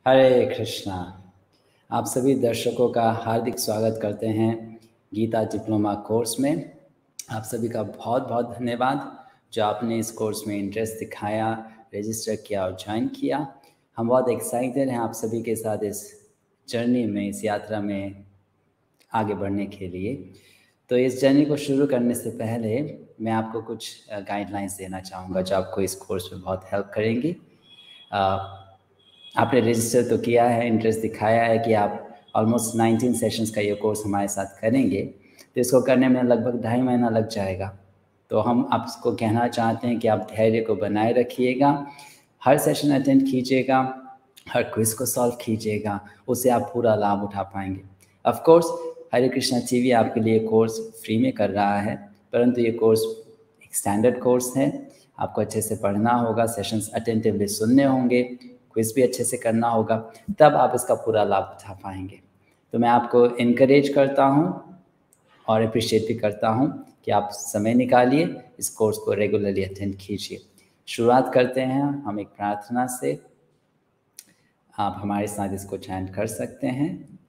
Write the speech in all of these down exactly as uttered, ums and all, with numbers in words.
हरे कृष्णा। आप सभी दर्शकों का हार्दिक स्वागत करते हैं गीता डिप्लोमा कोर्स में। आप सभी का बहुत बहुत धन्यवाद जो आपने इस कोर्स में इंटरेस्ट दिखाया, रजिस्टर किया और ज्वाइन किया। हम बहुत एक्साइटेड हैं आप सभी के साथ इस जर्नी में, इस यात्रा में आगे बढ़ने के लिए। तो इस जर्नी को शुरू करने से पहले मैं आपको कुछ गाइडलाइंस देना चाहूँगा जो आपको इस कोर्स में बहुत हेल्प करेंगी। आपने रजिस्टर तो किया है, इंटरेस्ट दिखाया है कि आप ऑलमोस्ट नाइनटीन सेशंस का ये कोर्स हमारे साथ करेंगे, तो इसको करने में लगभग ढाई महीना लग जाएगा। तो हम आपको कहना चाहते हैं कि आप धैर्य को बनाए रखिएगा, हर सेशन अटेंड कीजिएगा, हर क्विज को सॉल्व कीजिएगा, उससे आप पूरा लाभ उठा पाएंगे। Of course Hare Krishna TV आपके लिए कोर्स फ्री में कर रहा है, परंतु ये कोर्स एक स्टैंडर्ड कोर्स है। आपको अच्छे से पढ़ना होगा, सेशंस अटेंटिवली सुनने होंगे, क्विज भी अच्छे से करना होगा, तब आप इसका पूरा लाभ उठा पाएंगे। तो मैं आपको इनकरेज करता हूँ और अप्रिशिएट भी करता हूँ कि आप समय निकालिए, इस कोर्स को रेगुलरली अटेंड कीजिए। शुरुआत करते हैं हम एक प्रार्थना से। आप हमारे साथ इसको चैंट कर सकते हैं।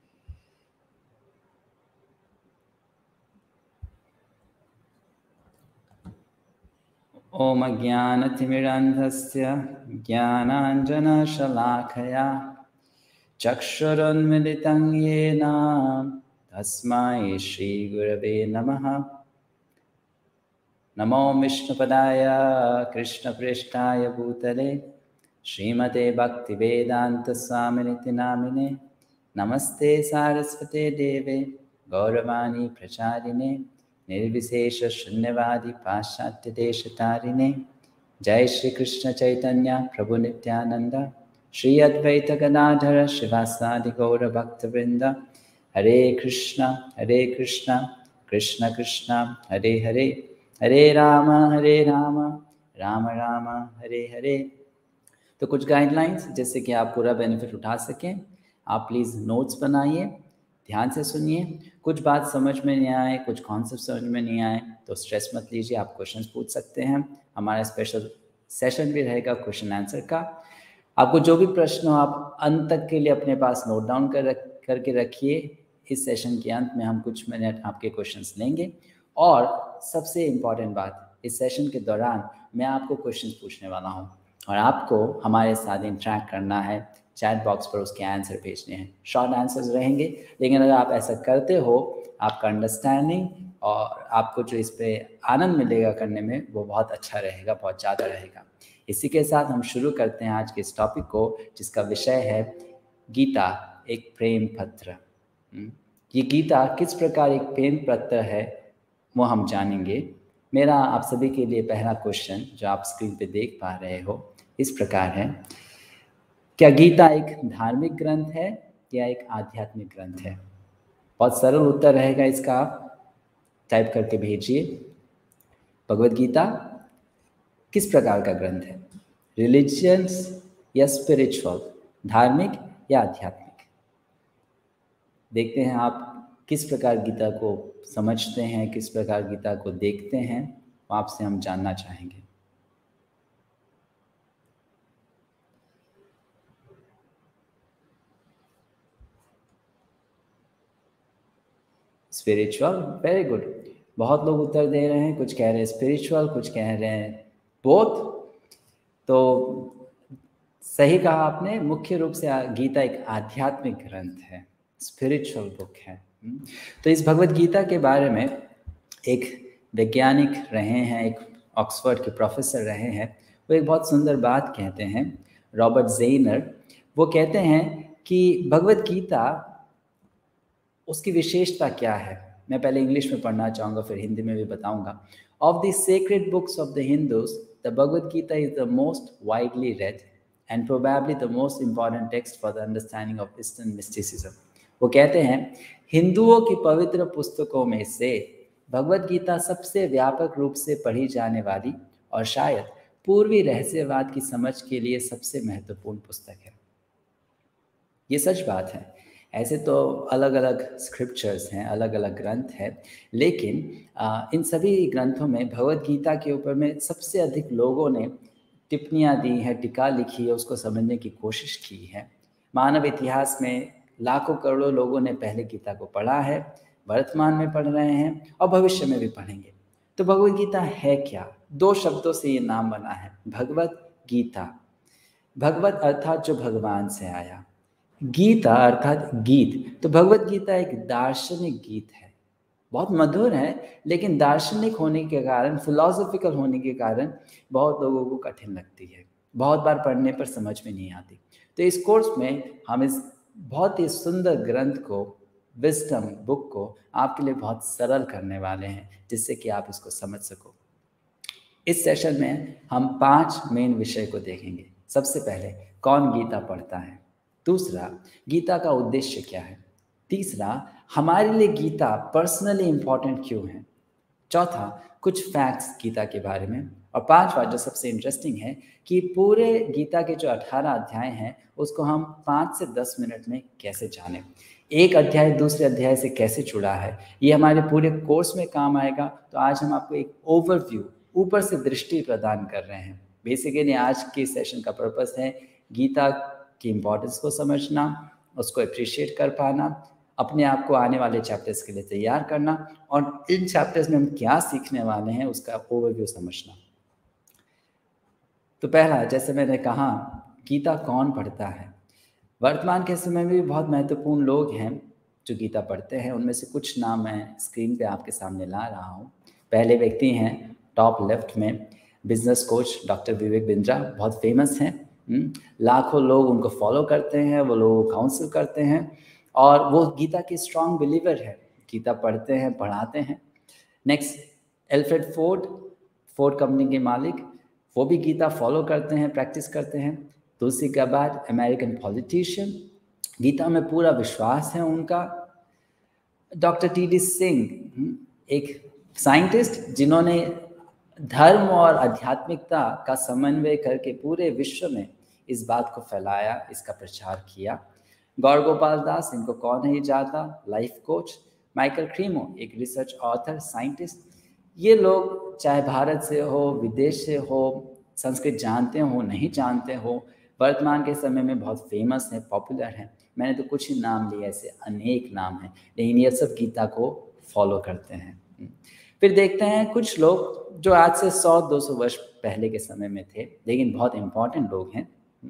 ओम अज्ञानतिमिरान्धस्य ज्ञानाञ्जनशलाखया चक्षुरुन्मिलितं येन तस्मै श्रीगुरवे नमः। नमो विष्णुपदाय कृष्णपृष्ठाय भूतले श्रीमते भक्तिवेदान्तस्वामिनिति नामिने। नमस्ते सारस्वते देवे गौरवाणी प्रचारिणे निर्विशेष शून्यवादी पाश्चात्य देशतारिणे। जय श्री कृष्ण चैतन्य प्रभु नित्यानंद श्री अद्वैत गदाधर शिवासादि गौर भक्तवृंद। हरे कृष्णा हरे कृष्णा कृष्ण कृष्णा हरे हरे, हरे राम हरे राम राम राम हरे हरे। तो कुछ गाइडलाइंस जिससे कि आप पूरा बेनिफिट उठा सकें। आप प्लीज़ नोट्स बनाइए, ध्यान से सुनिए। कुछ बात समझ में नहीं आए, कुछ कॉन्सेप्ट समझ में नहीं आए तो स्ट्रेस मत लीजिए, आप क्वेश्चंस पूछ सकते हैं। हमारा स्पेशल सेशन भी रहेगा क्वेश्चन आंसर का। आपको जो भी प्रश्न हो आप अंत तक के लिए अपने पास नोट डाउन कर रख करके रखिए। इस सेशन के अंत में हम कुछ मिनट आपके क्वेश्चंस लेंगे। और सबसे इम्पॉर्टेंट बात, इस सेशन के दौरान मैं आपको क्वेश्चंस पूछने वाला हूँ और आपको हमारे साथ इंटरेक्ट करना है, चैट बॉक्स पर उसके आंसर भेजने हैं। शॉर्ट आंसर्स रहेंगे, लेकिन अगर आप ऐसा करते हो आपका अंडरस्टैंडिंग और आपको जो इस पर आनंद मिलेगा करने में वो बहुत अच्छा रहेगा, बहुत ज़्यादा रहेगा। इसी के साथ हम शुरू करते हैं आज के इस टॉपिक को, जिसका विषय है गीता एक प्रेम पत्र। ये गीता किस प्रकार एक प्रेम पत्र है वो हम जानेंगे। मेरा आप सभी के लिए पहला क्वेश्चन जो आप स्क्रीन पे देख पा रहे हो इस प्रकार है, क्या गीता एक धार्मिक ग्रंथ है या एक आध्यात्मिक ग्रंथ है? बहुत सरल उत्तर रहेगा इसका, आप टाइप करके भेजिए। भगवद गीता किस प्रकार का ग्रंथ है? रिलीजियस या स्पिरिचुअल, धार्मिक या आध्यात्मिक? देखते हैं आप किस प्रकार गीता को समझते हैं, किस प्रकार गीता को देखते हैं, आपसे हम जानना चाहेंगे। Spiritual, very good. बहुत लोग उत्तर दे रहे हैं, कुछ कह रहे हैं स्पिरिचुअल, कुछ कह रहे हैं बोथ। तो सही कहा आपने, मुख्य रूप से गीता एक आध्यात्मिक ग्रंथ है, स्पिरिचुअल बुक है। तो इस भगवद गीता के बारे में एक वैज्ञानिक रहे हैं, एक ऑक्सफोर्ड के प्रोफेसर रहे हैं, वो एक बहुत सुंदर बात कहते हैं, रॉबर्ट ज़ेनर। वो कहते हैं कि भगवद गीता उसकी विशेषता क्या है। मैं पहले इंग्लिश में पढ़ना चाहूँगा, फिर हिंदी में भी बताऊँगा। Of the sacred books of the Hindus, the Bhagavad Gita is the most widely read and probably the most important text for the understanding of eastern mysticism. वो कहते हैं हिंदुओं की पवित्र पुस्तकों में से भगवद गीता सबसे व्यापक रूप से पढ़ी जाने वाली और शायद पूर्वी रहस्यवाद की समझ के लिए सबसे महत्वपूर्ण पुस्तक है। ये सच बात है। ऐसे तो अलग अलग स्क्रिप्चर्स हैं, अलग अलग ग्रंथ हैं, लेकिन आ, इन सभी ग्रंथों में भगवद गीता के ऊपर में सबसे अधिक लोगों ने टिप्पणियाँ दी हैं, टीका लिखी है, उसको समझने की कोशिश की है। मानव इतिहास में लाखों करोड़ों लोगों ने पहले गीता को पढ़ा है, वर्तमान में पढ़ रहे हैं और भविष्य में भी पढ़ेंगे। तो भगवद गीता है क्या? दो शब्दों से ये नाम बना है, भगवद गीता। भगवत अर्थात जो भगवान से आया, गीता अर्थात गीत। तो भगवद गीता एक दार्शनिक गीत है, बहुत मधुर है, लेकिन दार्शनिक होने के कारण, फिलोसॉफिकल होने के कारण बहुत लोगों को कठिन लगती है, बहुत बार पढ़ने पर समझ में नहीं आती। तो इस कोर्स में हम इस बहुत ही सुंदर ग्रंथ को, विजडम बुक को आपके लिए बहुत सरल करने वाले हैं, जिससे कि आप इसको समझ सको। इस सेशन में हम पांच मेन विषय को देखेंगे। सबसे पहले, कौन गीता पढ़ता है? दूसरा, गीता का उद्देश्य क्या है? तीसरा, हमारे लिए गीता पर्सनली इम्पॉर्टेंट क्यों है? चौथा, कुछ फैक्ट्स गीता के बारे में। और पांचवा, जो सबसे इंटरेस्टिंग है, कि पूरे गीता के जो अठारह अध्याय हैं उसको हम पाँच से दस मिनट में कैसे जानें, एक अध्याय दूसरे अध्याय से कैसे जुड़ा है, ये हमारे पूरे कोर्स में काम आएगा। तो आज हम आपको एक ओवरव्यू, ऊपर से दृष्टि प्रदान कर रहे हैं। बेसिकली आज के सेशन का पर्पस है गीता की इम्पोर्टेंस को समझना, उसको अप्रिशिएट कर पाना, अपने आप को आने वाले चैप्टर्स के लिए तैयार करना, और इन चैप्टर्स में हम क्या सीखने वाले हैं उसका ओवरव्यू समझना। तो पहला, जैसे मैंने कहा, गीता कौन पढ़ता है? वर्तमान के समय में भी बहुत महत्वपूर्ण लोग हैं जो गीता पढ़ते हैं। उनमें से कुछ नाम मैं स्क्रीन पे आपके सामने ला रहा हूँ। पहले व्यक्ति हैं टॉप लेफ्ट में, business coach doctor Vivek Bindra, बहुत फेमस हैं। लाखों लोग उनको फॉलो करते हैं, वो लोग काउंसिल करते हैं, और वो गीता के स्ट्रॉन्ग बिलीवर है, गीता पढ़ते हैं, पढ़ाते हैं। Next, Alfred Ford, Ford company के मालिक, वो भी गीता फॉलो करते हैं, प्रैक्टिस करते हैं। Tulsi Gabbard, American politician, Gita में पूरा विश्वास है उनका। डॉक्टर टी डी सिंह, एक साइंटिस्ट जिन्होंने धर्म और आध्यात्मिकता का समन्वय करके पूरे विश्व में इस बात को फैलाया, इसका प्रचार किया। गौर गोपाल दास, इनको कौन नहीं जानता, लाइफ कोच। माइकल क्रीमो, एक रिसर्च ऑथर, साइंटिस्ट। ये लोग चाहे भारत से हो, विदेश से हो, संस्कृत जानते हो, नहीं जानते हो, वर्तमान के समय में बहुत फेमस है, पॉपुलर है। मैंने तो कुछ ही नाम लिए, ऐसे अनेक नाम हैं, लेकिन ये सब गीता को फॉलो करते हैं। फिर देखते हैं कुछ लोग जो आज से सौ दो सौ वर्ष पहले के समय में थे, लेकिन बहुत इंपॉर्टेंट लोग हैं,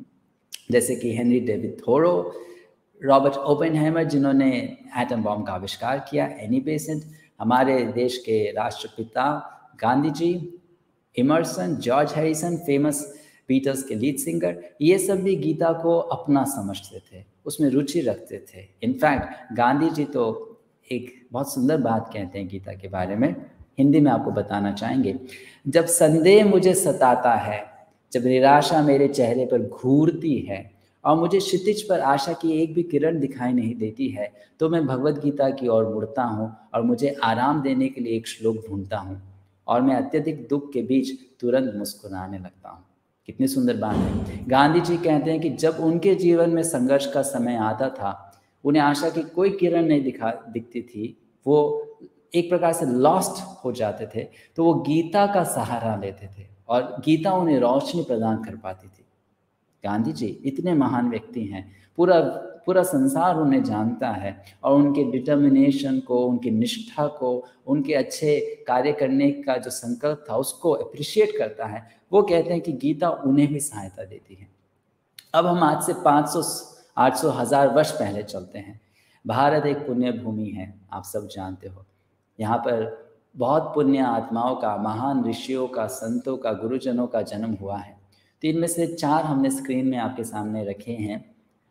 जैसे कि Henry David Thoreau, Robert Oppenheimer जिन्होंने एटम बॉम्ब का आविष्कार किया, एनी बेसेंट, हमारे देश के राष्ट्रपिता Gandhi ji, Emerson, George Harrison, famous Beatles के लीड सिंगर, ये सब भी गीता को अपना समझते थे, उसमें रुचि रखते थे। इनफैक्ट गांधी जी तो एक बहुत सुंदर बात कहते हैं गीता के बारे में, हिंदी में आपको बताना चाहेंगे। जब संदेह मुझे सताता है, जब निराशा मेरे चेहरे पर घूरती है और मुझे क्षितिज पर आशा की एक भी किरण दिखाई नहीं देती है, तो मैं भगवद गीता की ओर मुड़ता हूँ और मुझे आराम देने के लिए एक श्लोक ढूंढता हूँ, और मैं अत्यधिक दुख के बीच तुरंत मुस्कुराने लगता हूँ। कितनी सुंदर बात है। गांधी जी कहते हैं कि जब उनके जीवन में संघर्ष का समय आता था, उन्हें आशा की कोई किरण नहीं दिखा दिखती थी, वो एक प्रकार से लॉस्ट हो जाते थे, तो वो गीता का सहारा लेते थे और गीता उन्हें रोशनी प्रदान कर पाती थी। गांधी जी इतने महान व्यक्ति हैं, पूरा पूरा संसार उन्हें जानता है, और उनके डिटर्मिनेशन को, उनकी निष्ठा को, उनके अच्छे कार्य करने का जो संकल्प था उसको अप्रिशिएट करता है। वो कहते हैं कि गीता उन्हें भी सहायता देती है। अब हम आज से पाँच सौ आठ सौ हज़ार वर्ष पहले चलते हैं। भारत एक पुण्य भूमि है, आप सब जानते हो। यहाँ पर बहुत पुण्य आत्माओं का, महान ऋषियों का, संतों का, गुरुजनों का जन्म हुआ है। तो इनमें से चार हमने स्क्रीन में आपके सामने रखे हैं।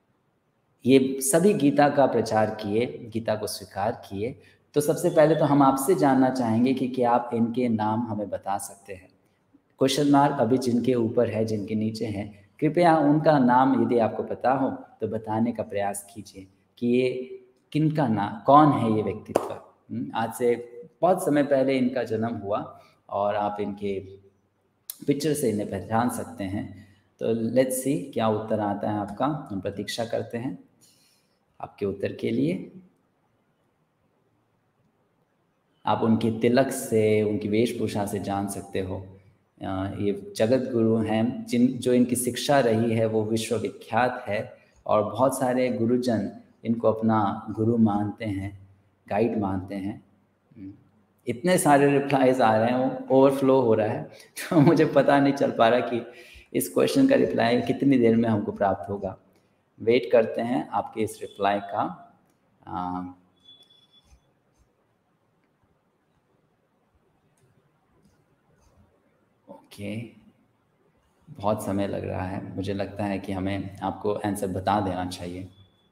ये सभी गीता का प्रचार किए, गीता को स्वीकार किए। तो सबसे पहले तो हम आपसे जानना चाहेंगे कि क्या आप इनके नाम हमें बता सकते हैं? क्वेश्चन मार्क अभी जिनके ऊपर है, जिनके नीचे हैं, कृपया उनका नाम यदि आपको पता हो तो बताने का प्रयास कीजिए कि ये किनका नाम, कौन है ये व्यक्तित्व। आज से बहुत समय पहले इनका जन्म हुआ और आप इनके पिक्चर से इन्हें पहचान सकते हैं। तो लेट्स सी क्या उत्तर आता है आपका। हम प्रतीक्षा करते हैं आपके उत्तर के लिए। आप उनकी तिलक से, उनकी वेशभूषा से जान सकते हो। ये जगत गुरु हैं, जिन जो इनकी शिक्षा रही है वो विश्वविख्यात है। और बहुत सारे गुरुजन इनको अपना गुरु मानते हैं, गाइड मानते हैं। इतने सारे रिप्लाईज आ रहे हैं, ओवरफ्लो हो रहा है, तो मुझे पता नहीं चल पा रहा कि इस क्वेश्चन का रिप्लाई कितनी देर में हमको प्राप्त होगा। वेट करते हैं आपके इस रिप्लाई का। आ, ओके, बहुत समय लग रहा है, मुझे लगता है कि हमें आपको आंसर बता देना चाहिए।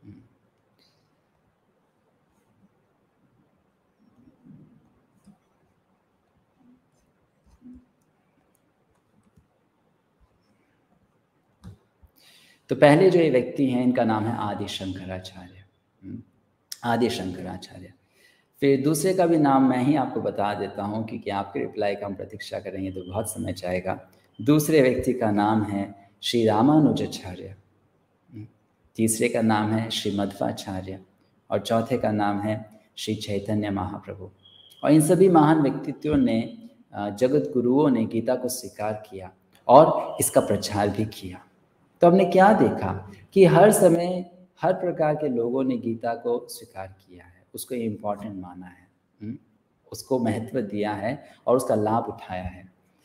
तो पहले जो ये व्यक्ति हैं इनका नाम है आदि शंकराचार्य, आदि शंकराचार्य। फिर दूसरे का भी नाम मैं ही आपको बता देता हूँ, क्योंकि आपके रिप्लाई का हम प्रतीक्षा करेंगे तो बहुत समय जाएगा। दूसरे व्यक्ति का नाम है श्री रामानुजाचार्य, तीसरे का नाम है श्री मध्वाचार्य, और चौथे का नाम है श्री चैतन्य महाप्रभु। और इन सभी महान व्यक्तित्वों ने, जगत गुरुओं ने गीता को स्वीकार किया और इसका प्रचार भी किया। तो हमने क्या देखा कि हर समय हर प्रकार के लोगों ने गीता को स्वीकार किया है, उसको इम्पोर्टेंट माना है, उसको महत्व दिया है और उसका लाभ उठाया है।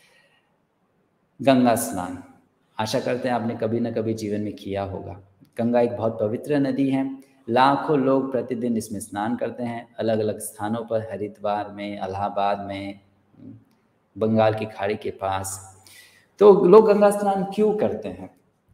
गंगा स्नान, आशा करते हैं आपने कभी न कभी जीवन में किया होगा। गंगा एक बहुत पवित्र नदी है, लाखों लोग प्रतिदिन इसमें स्नान करते हैं, अलग अलग स्थानों पर, हरिद्वार में, इलाहाबाद में, बंगाल की खाड़ी के पास। तो लोग गंगा स्नान क्यों करते हैं?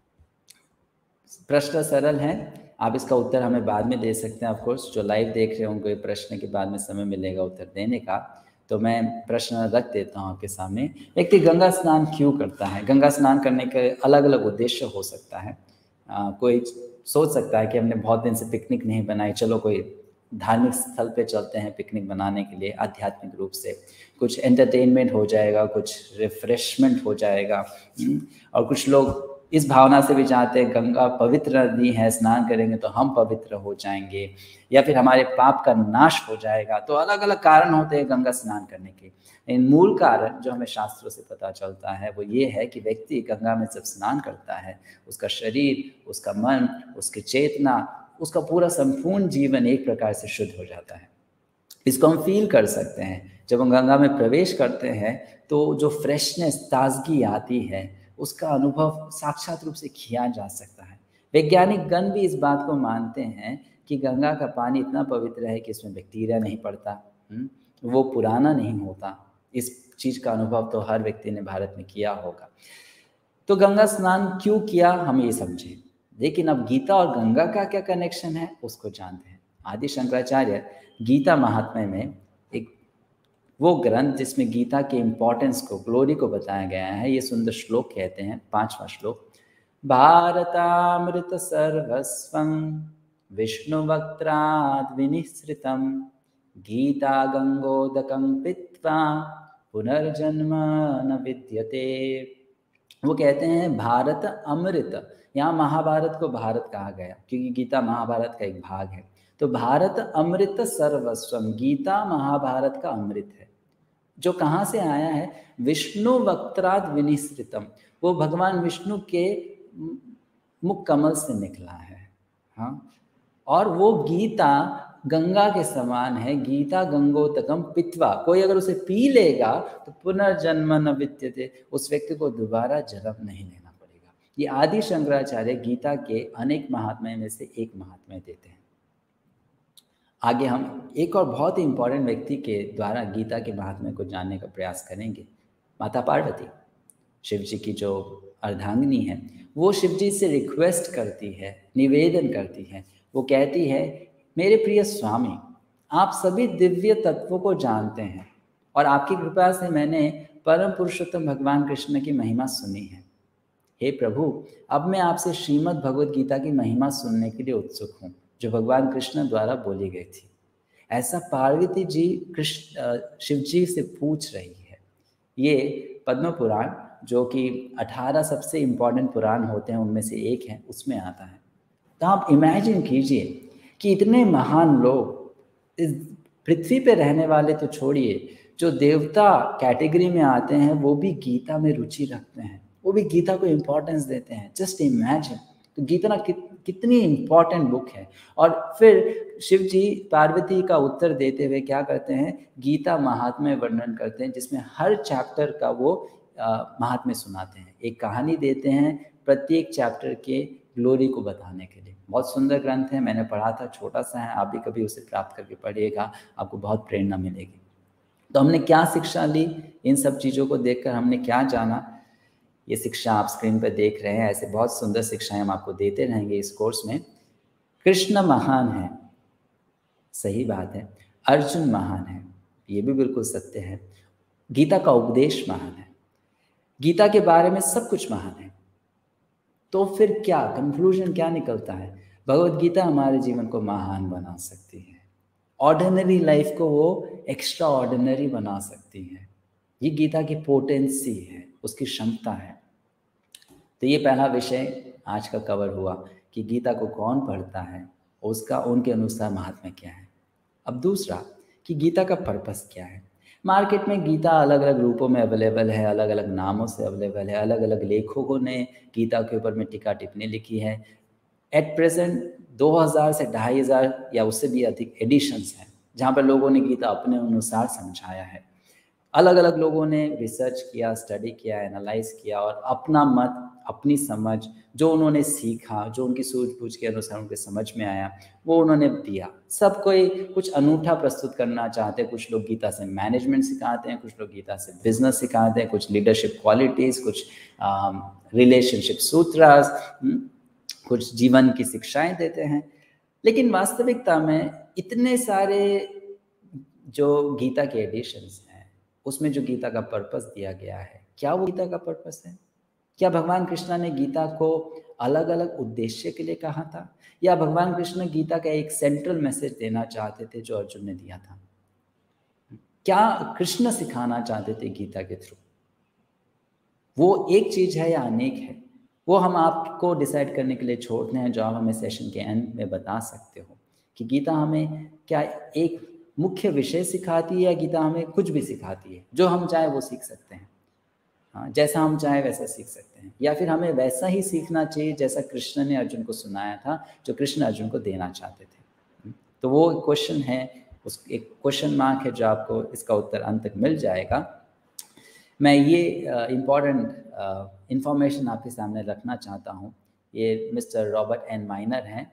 प्रश्न सरल है, आप इसका उत्तर हमें बाद में दे सकते हैं। ऑफ कोर्स जो लाइव देख रहे होंगे प्रश्न के बाद में समय मिलेगा उत्तर देने का, तो मैं प्रश्न रख देता हूँ आपके सामने। व्यक्ति गंगा स्नान क्यों करता है? गंगा स्नान करने के अलग अलग उद्देश्य हो सकता है। आ, कोई सोच सकता है कि हमने बहुत दिन से पिकनिक नहीं बनाई, चलो कोई धार्मिक स्थल पे चलते हैं पिकनिक बनाने के लिए, आध्यात्मिक रूप से कुछ एंटरटेनमेंट हो जाएगा, कुछ रिफ्रेशमेंट हो जाएगा। और कुछ लोग इस भावना से भी चाहते हैं गंगा पवित्र नदी है, स्नान करेंगे तो हम पवित्र हो जाएंगे, या फिर हमारे पाप का नाश हो जाएगा। तो अलग अलग कारण होते हैं गंगा स्नान करने के। इन मूल कारण जो हमें शास्त्रों से पता चलता है वो ये है कि व्यक्ति गंगा में जब स्नान करता है, उसका शरीर, उसका मन, उसकी चेतना, उसका पूरा संपूर्ण जीवन एक प्रकार से शुद्ध हो जाता है। इसको हम फील कर सकते हैं। जब हम गंगा में प्रवेश करते हैं तो जो फ्रेशनेस, ताजगी आती है, उसका अनुभव साक्षात रूप से किया जा सकता है। वैज्ञानिक गण भी इस बात को मानते हैं कि गंगा का पानी इतना पवित्र है कि इसमें बैक्टीरिया नहीं पड़ता, वो पुराना नहीं होता। इस चीज़ का अनुभव तो हर व्यक्ति ने भारत में किया होगा। तो गंगा स्नान क्यों किया हम ये समझे, लेकिन अब गीता और गंगा का क्या कनेक्शन है उसको जानते हैं। आदि शंकराचार्य गीता महात्म्य में एक वो ग्रंथ जिसमें गीता के इम्पोर्टेंस को, ग्लोरी को बताया गया है, ये सुंदर श्लोक कहते हैं, पांचवा श्लोक। भारतामृत सर्वस्वं विष्णुवक्त्राद् विनिसृतं गीता गंगोदकं पीत्वा पुनर्जन्म न विद्यते। वो कहते हैं भारत अमृत, यहाँ महाभारत को भारत कहा गया क्योंकि गीता महाभारत का एक भाग है। तो भारत अमृत सर्वस्वम, गीता महाभारत का अमृत है, जो कहाँ से आया है? विष्णु वक्त्राद विनिसृतम, वो भगवान विष्णु के मुख कमल से निकला है। हाँ, और वो गीता गंगा के समान है। गीता गंगोतकम पित्वा, कोई अगर उसे पी लेगा तो पुनर्जन्म न विद्यते, उस व्यक्ति को दोबारा जन्म नहीं लेना पड़ेगा। ये आदि शंकराचार्य गीता के अनेक महात्म्य में से एक महात्म्य देते हैं। आगे हम एक और बहुत ही इंपॉर्टेंट व्यक्ति के द्वारा गीता के महात्म्य को जानने का प्रयास करेंगे। माता पार्वती, शिव जी की जो अर्धांगिनी है, वो शिव जी से रिक्वेस्ट करती है, निवेदन करती है। वो कहती है, मेरे प्रिय स्वामी, आप सभी दिव्य तत्वों को जानते हैं और आपकी कृपा से मैंने परम पुरुषोत्तम भगवान कृष्ण की महिमा सुनी है। हे प्रभु, अब मैं आपसे श्रीमद् भगवद गीता की महिमा सुनने के लिए उत्सुक हूँ, जो भगवान कृष्ण द्वारा बोली गई थी। ऐसा पार्वती जी कृष्ण शिव जी से पूछ रही है। ये पद्म पुराण, जो कि अठारह सबसे इम्पॉर्टेंट पुराण होते हैं उनमें से एक है, उसमें आता है। तो आप इमेजिन कीजिए कि इतने महान लोग इस पृथ्वी पे रहने वाले तो छोड़िए, जो देवता कैटेगरी में आते हैं वो भी गीता में रुचि रखते हैं, वो भी गीता को इम्पोर्टेंस देते हैं। Just imagine. तो गीता कितनी इम्पॉर्टेंट बुक है। और फिर शिव जी पार्वती का उत्तर देते हुए क्या करते हैं, गीता महात्म्य वर्णन करते हैं, जिसमें हर चैप्टर का वो महात्म्य सुनाते हैं, एक कहानी देते हैं प्रत्येक चैप्टर के ग्लोरी को बताने के लिए। बहुत सुंदर ग्रंथ है, मैंने पढ़ा था, छोटा सा है, आप भी कभी उसे प्राप्त करके पढ़िएगा, आपको बहुत प्रेरणा मिलेगी। तो हमने क्या शिक्षा ली, इन सब चीज़ों को देखकर हमने क्या जाना, ये शिक्षा आप स्क्रीन पर देख रहे हैं। ऐसे बहुत सुंदर शिक्षाएं हम आपको देते रहेंगे इस कोर्स में। कृष्ण महान है, सही बात है। अर्जुन महान है, ये भी बिल्कुल सत्य है। गीता का उपदेश महान है, गीता के बारे में सब कुछ महान है। तो फिर क्या कंक्लूजन क्या निकलता है, भगवत गीता हमारे जीवन को महान बना सकती है, ऑर्डिनरी लाइफ को वो एक्स्ट्रा ऑर्डिनरी बना सकती है। ये गीता की पोटेंसी है, उसकी क्षमता है। तो ये पहला विषय आज का कवर हुआ कि गीता को कौन पढ़ता है, उसका उनके अनुसार महात्म्य क्या है। अब दूसरा कि गीता का पर्पस क्या है। मार्केट में गीता अलग अलग रूपों में अवेलेबल है, अलग अलग नामों से अवेलेबल है, अलग अलग लेखकों ने गीता के ऊपर में टीका टिप्पणी लिखी है। एट प्रेजेंट दो हज़ार से ढाई हज़ार या उससे भी अधिक एडिशंस हैं, जहाँ पर लोगों ने गीता अपने अनुसार समझाया है। अलग अलग लोगों ने रिसर्च किया, स्टडी किया, एनालाइज किया और अपना मत, अपनी समझ, जो उन्होंने सीखा, जो उनकी सूझबूझ के अनुसार उनके समझ में आया, वो उन्होंने दिया। सब कोई कुछ अनूठा प्रस्तुत करना चाहते हैं। कुछ लोग गीता से मैनेजमेंट सिखाते हैं, कुछ लोग गीता से बिजनेस सिखाते हैं, कुछ लीडरशिप क्वालिटीज़, कुछ रिलेशनशिप सूत्रास, कुछ जीवन की शिक्षाएं देते हैं। लेकिन वास्तविकता में इतने सारे जो गीता के एडिशंस हैं, उसमें जो गीता का पर्पस दिया गया है, क्या वो गीता का पर्पस है? क्या भगवान कृष्ण ने गीता को अलग अलग उद्देश्य के लिए कहा था, या भगवान कृष्ण गीता का एक सेंट्रल मैसेज देना चाहते थे जो अर्जुन ने दिया था? क्या कृष्ण सिखाना चाहते थे गीता के थ्रू? वो एक चीज है या अनेक है, वो हम आपको डिसाइड करने के लिए छोड़ते हैं, जो आप हमें सेशन के एंड में बता सकते हो कि गीता हमें क्या एक मुख्य विषय सिखाती है, या गीता हमें कुछ भी सिखाती है, जो हम चाहे वो सीख सकते हैं। हाँ, जैसा हम चाहे वैसा सीख सकते हैं, या फिर हमें वैसा ही सीखना चाहिए जैसा कृष्ण ने अर्जुन को सुनाया था, जो कृष्ण अर्जुन को देना चाहते थे। तो वो क्वेश्चन है, उस एक क्वेश्चन मार्क है, जो आपको इसका उत्तर अंत तक मिल जाएगा। मैं ये इम्पॉर्टेंट इंफॉर्मेशन आपके सामने रखना चाहता हूँ। ये मिस्टर रॉबर्ट एन माइनर हैं,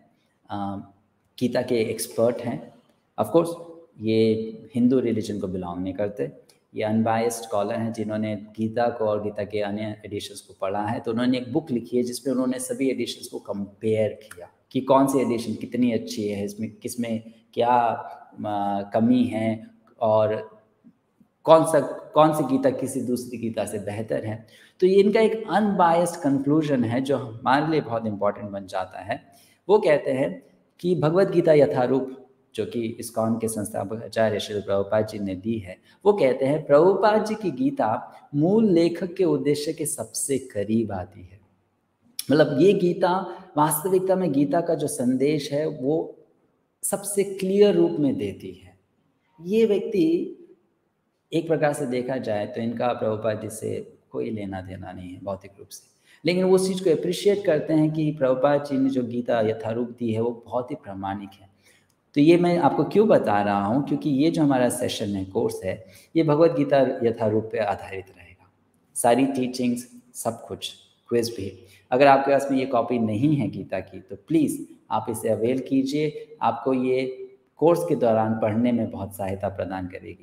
गीता के एक्सपर्ट हैं। ऑफ कोर्स ये हिंदू रिलीजन को बिलोंग नहीं करते, ये अनबायस्ड स्कॉलर हैं जिन्होंने गीता को और गीता के अन्य एडिशंस को पढ़ा है। तो उन्होंने एक बुक लिखी है जिसमें उन्होंने सभी एडिशंस को कंपेयर किया कि कौन सी एडिशन कितनी अच्छी है, इसमें किसमें क्या आ, कमी है, और कौन सा कौन सी गीता किसी दूसरी गीता से बेहतर है। तो ये इनका एक अनबायस्ड कंक्लूजन है जो हमारे लिए बहुत इंपॉर्टेंट बन जाता है। वो कहते हैं कि भगवत गीता यथारूप, जो कि इस्कॉन के संस्थापक आचार्य श्री प्रभुपाद जी ने दी है, वो कहते हैं प्रभुपाद जी की गीता मूल लेखक के उद्देश्य के सबसे करीब आती है। मतलब ये गीता वास्तविकता में गीता का जो संदेश है वो सबसे क्लियर रूप में देती है। ये व्यक्ति एक प्रकार से देखा जाए तो इनका प्रभुपाद जी से कोई लेना देना नहीं है भौतिक रूप से, लेकिन वो उस चीज़ को अप्रिशिएट करते हैं कि प्रभुपाद जी ने जो गीता यथारूप दी है वो बहुत ही प्रामाणिक है। तो ये मैं आपको क्यों बता रहा हूँ, क्योंकि ये जो हमारा सेशन है, कोर्स है, ये भगवत गीता यथारूप पे आधारित रहेगा। सारी टीचिंग्स, सब कुछ, क्विज भी। अगर आपके पास में ये कॉपी नहीं है गीता की तो प्लीज़ आप इसे अवेल कीजिए, आपको ये कोर्स के दौरान पढ़ने में बहुत सहायता प्रदान करेगी।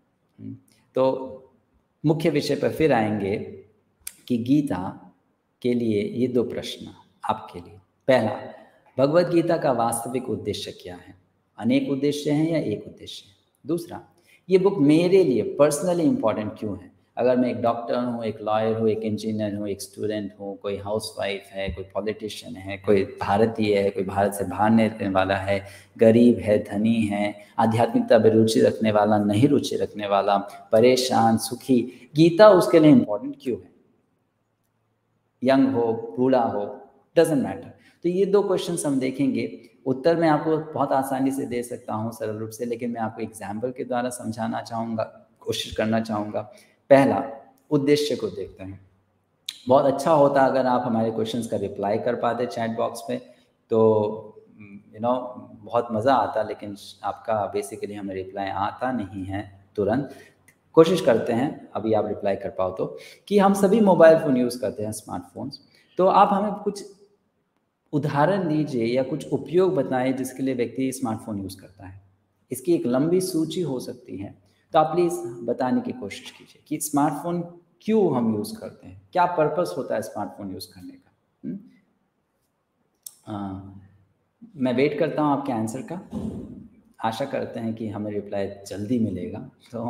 तो मुख्य विषय पर फिर आएंगे कि गीता के लिए ये दो प्रश्न आपके लिए। पहला, भगवत गीता का वास्तविक उद्देश्य क्या है? अनेक उद्देश्य हैं या एक उद्देश्य है? दूसरा, ये बुक मेरे लिए पर्सनली इम्पॉर्टेंट क्यों है? अगर मैं एक डॉक्टर हूँ, एक लॉयर हूँ, एक इंजीनियर हूँ, एक स्टूडेंट हूँ, कोई हाउसवाइफ है, कोई पॉलिटिशियन है, कोई भारतीय है, कोई भारत से बाहर रहने वाला है, गरीब है, धनी है, आध्यात्मिकता में रुचि रखने वाला, नहीं रुचि रखने वाला, परेशान, सुखी, गीता उसके लिए इम्पोर्टेंट क्यों है? यंग हो, बूढ़ा हो, डजेंट मैटर। तो ये दो क्वेश्चंस हम देखेंगे। उत्तर मैं आपको बहुत आसानी से दे सकता हूँ सरल रूप से, लेकिन मैं आपको एग्जाम्पल के द्वारा समझाना चाहूँगा, कोशिश करना चाहूँगा। पहला, उद्देश्य को देखते हैं। बहुत अच्छा होता अगर आप हमारे क्वेश्चंस का रिप्लाई कर पाते चैट बॉक्स पे। तो यू नो बहुत मज़ा आता, लेकिन आपका बेसिकली हमें रिप्लाई आता नहीं है तुरंत। कोशिश करते हैं अभी आप रिप्लाई कर पाओ तो, कि हम सभी मोबाइल फ़ोन यूज़ करते हैं, स्मार्टफोन्स। तो आप हमें कुछ उदाहरण दीजिए या कुछ उपयोग बताएं जिसके लिए व्यक्ति स्मार्टफोन यूज़ करता है। इसकी एक लंबी सूची हो सकती है, तो आप प्लीज़ बताने की कोशिश कीजिए कि स्मार्टफोन क्यों हम यूज़ करते हैं, क्या पर्पस होता है स्मार्टफोन यूज़ करने का। हुँ? हाँ, मैं वेट करता हूँ आपके आंसर का। आशा करते हैं कि हमें रिप्लाई जल्दी मिलेगा। तो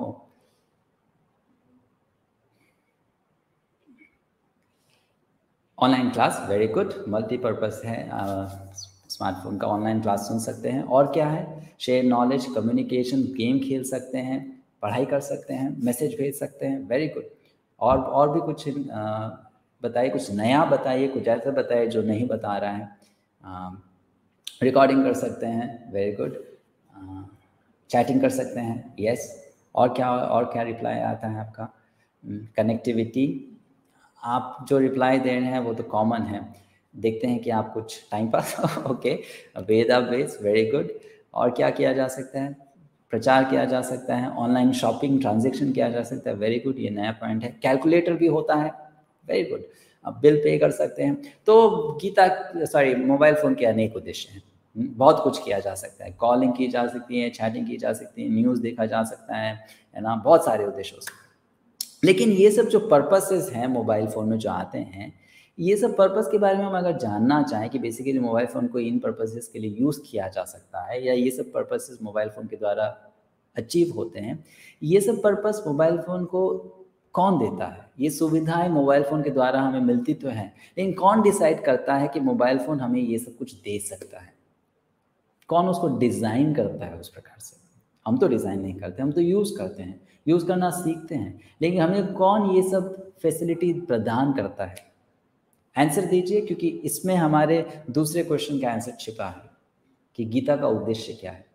online class, very good, multipurpose है। स्मार्टफोन का ऑनलाइन क्लास सुन सकते हैं। और क्या है, शेयर नॉलेज, कम्युनिकेशन, गेम खेल सकते हैं, पढ़ाई कर सकते हैं, मैसेज भेज सकते हैं, वेरी गुड। और और भी कुछ बताइए, कुछ नया बताइए, कुछ ऐसा बताइए जो नहीं बता रहा है। रिकॉर्डिंग कर सकते हैं, वेरी गुड। चैटिंग कर सकते हैं, यस। और क्या, और क्या रिप्लाई आता है आपका? कनेक्टिविटी, आप जो रिप्लाई दे रहे हैं वो तो कॉमन है। देखते हैं कि आप कुछ टाइम पास ओके, वेदाभ्यास, वेरी गुड। और क्या किया जा सकता है? प्रचार किया जा सकता है, ऑनलाइन शॉपिंग, ट्रांजैक्शन किया जा सकता है, वेरी गुड, ये नया पॉइंट है। कैलकुलेटर भी होता है, वेरी गुड। आप बिल पे कर सकते हैं। तो गीता, सॉरी, मोबाइल फ़ोन के अनेक उद्देश्य हैं, बहुत कुछ किया जा सकता है। कॉलिंग की जा सकती है, चैटिंग की जा सकती है, न्यूज़ देखा जा सकता है, है ना, बहुत सारे उद्देश्य हो सकते हैं। लेकिन ये सब जो पर्पसेस हैं मोबाइल फ़ोन में जो आते हैं, ये सब पर्पस के बारे में हम अगर जानना चाहें कि बेसिकली मोबाइल फ़ोन को इन पर्पसेस के लिए यूज़ किया जा सकता है, या ये सब पर्पसेस मोबाइल फ़ोन के द्वारा अचीव होते हैं, ये सब पर्पस मोबाइल फ़ोन को कौन देता है? ये सुविधाएं मोबाइल फ़ोन के द्वारा हमें मिलती तो हैं, लेकिन कौन डिसाइड करता है कि मोबाइल फ़ोन हमें ये सब कुछ दे सकता है? कौन उसको डिज़ाइन करता है उस प्रकार से? हम तो डिज़ाइन नहीं करते, हम तो यूज़ करते हैं, यूज़ करना सीखते हैं, लेकिन हमें कौन ये सब फैसिलिटी प्रदान करता है? आंसर दीजिए, क्योंकि इसमें हमारे दूसरे क्वेश्चन का आंसर छिपा है कि गीता का उद्देश्य क्या है।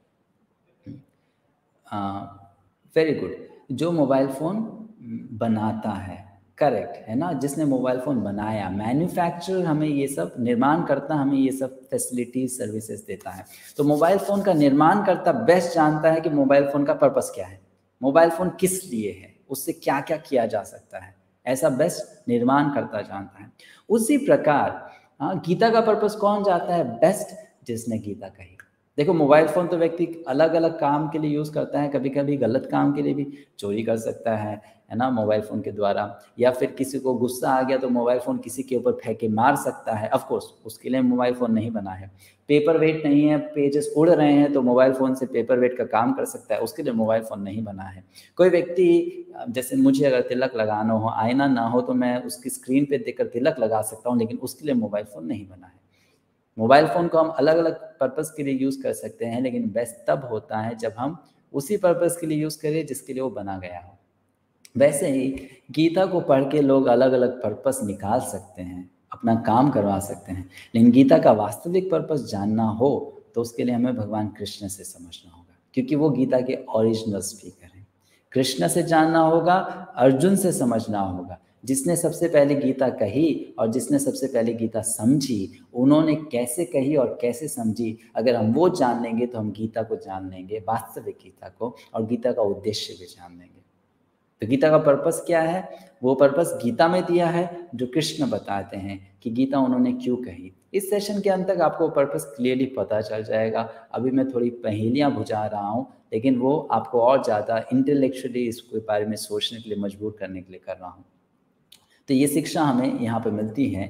वेरी गुड, जो मोबाइल फ़ोन बनाता है, करेक्ट है ना, जिसने मोबाइल फ़ोन बनाया, मैन्युफैक्चरर हमें ये सब, निर्माण करता हमें ये सब फैसिलिटीज सर्विसेज देता है। तो मोबाइल फ़ोन का निर्माण करता बेस्ट जानता है कि मोबाइल फ़ोन का पर्पस क्या है, मोबाइल फ़ोन किस लिए है, उससे क्या क्या किया जा सकता है, ऐसा बेस्ट निर्माण करता जानता है। उसी प्रकार हाँ, गीता का पर्पस कौन जानता है बेस्ट? जिसने गीता कही। देखो, मोबाइल फ़ोन तो व्यक्ति अलग अलग काम के लिए यूज़ करता है, कभी कभी गलत काम के लिए भी, चोरी कर सकता है है ना, मोबाइल फ़ोन के द्वारा, या फिर किसी को गुस्सा आ गया तो मोबाइल फ़ोन किसी के ऊपर फेंक के मार सकता है। ऑफ कोर्स उसके लिए मोबाइल फ़ोन नहीं बना है। पेपर वेट नहीं है, पेजेस उड़ रहे हैं तो मोबाइल फ़ोन से पेपर वेट का काम कर सकता है, उसके लिए मोबाइल फ़ोन नहीं बना है। कोई व्यक्ति, जैसे मुझे अगर तिलक लगाना हो, आईना ना हो, तो मैं उसकी स्क्रीन पर देख कर तिलक लगा सकता हूँ, लेकिन उसके लिए मोबाइल फ़ोन नहीं बना है। मोबाइल फ़ोन को हम अलग अलग पर्पस के लिए यूज़ कर सकते हैं, लेकिन बेस्ट तब होता है जब हम उसी पर्पस के लिए यूज़ करें जिसके लिए वो बना गया हो। वैसे ही गीता को पढ़ के लोग अलग अलग पर्पस निकाल सकते हैं, अपना काम करवा सकते हैं, लेकिन गीता का वास्तविक पर्पस जानना हो तो उसके लिए हमें भगवान कृष्ण से समझना होगा, क्योंकि वो गीता के ओरिजिनल स्पीकर हैं। कृष्ण से जानना होगा, अर्जुन से समझना होगा, जिसने सबसे पहले गीता कही और जिसने सबसे पहले गीता समझी, उन्होंने कैसे कही और कैसे समझी। अगर हम वो जान लेंगे तो हम गीता को जान लेंगे, वास्तविक गीता को, और गीता का उद्देश्य भी जान लेंगे। तो गीता का पर्पस क्या है? वो पर्पस गीता में दिया है, जो कृष्ण बताते हैं कि गीता उन्होंने क्यों कही। इस सेशन के अंत तक आपको पर्पस क्लियरली पता चल जाएगा। अभी मैं थोड़ी पहेलियाँ बुझा रहा हूँ, लेकिन वो आपको और ज़्यादा इंटेलेक्चुअली इसके बारे में सोचने के लिए मजबूर करने के लिए कर रहा हूँ। तो ये शिक्षा हमें यहाँ पे मिलती है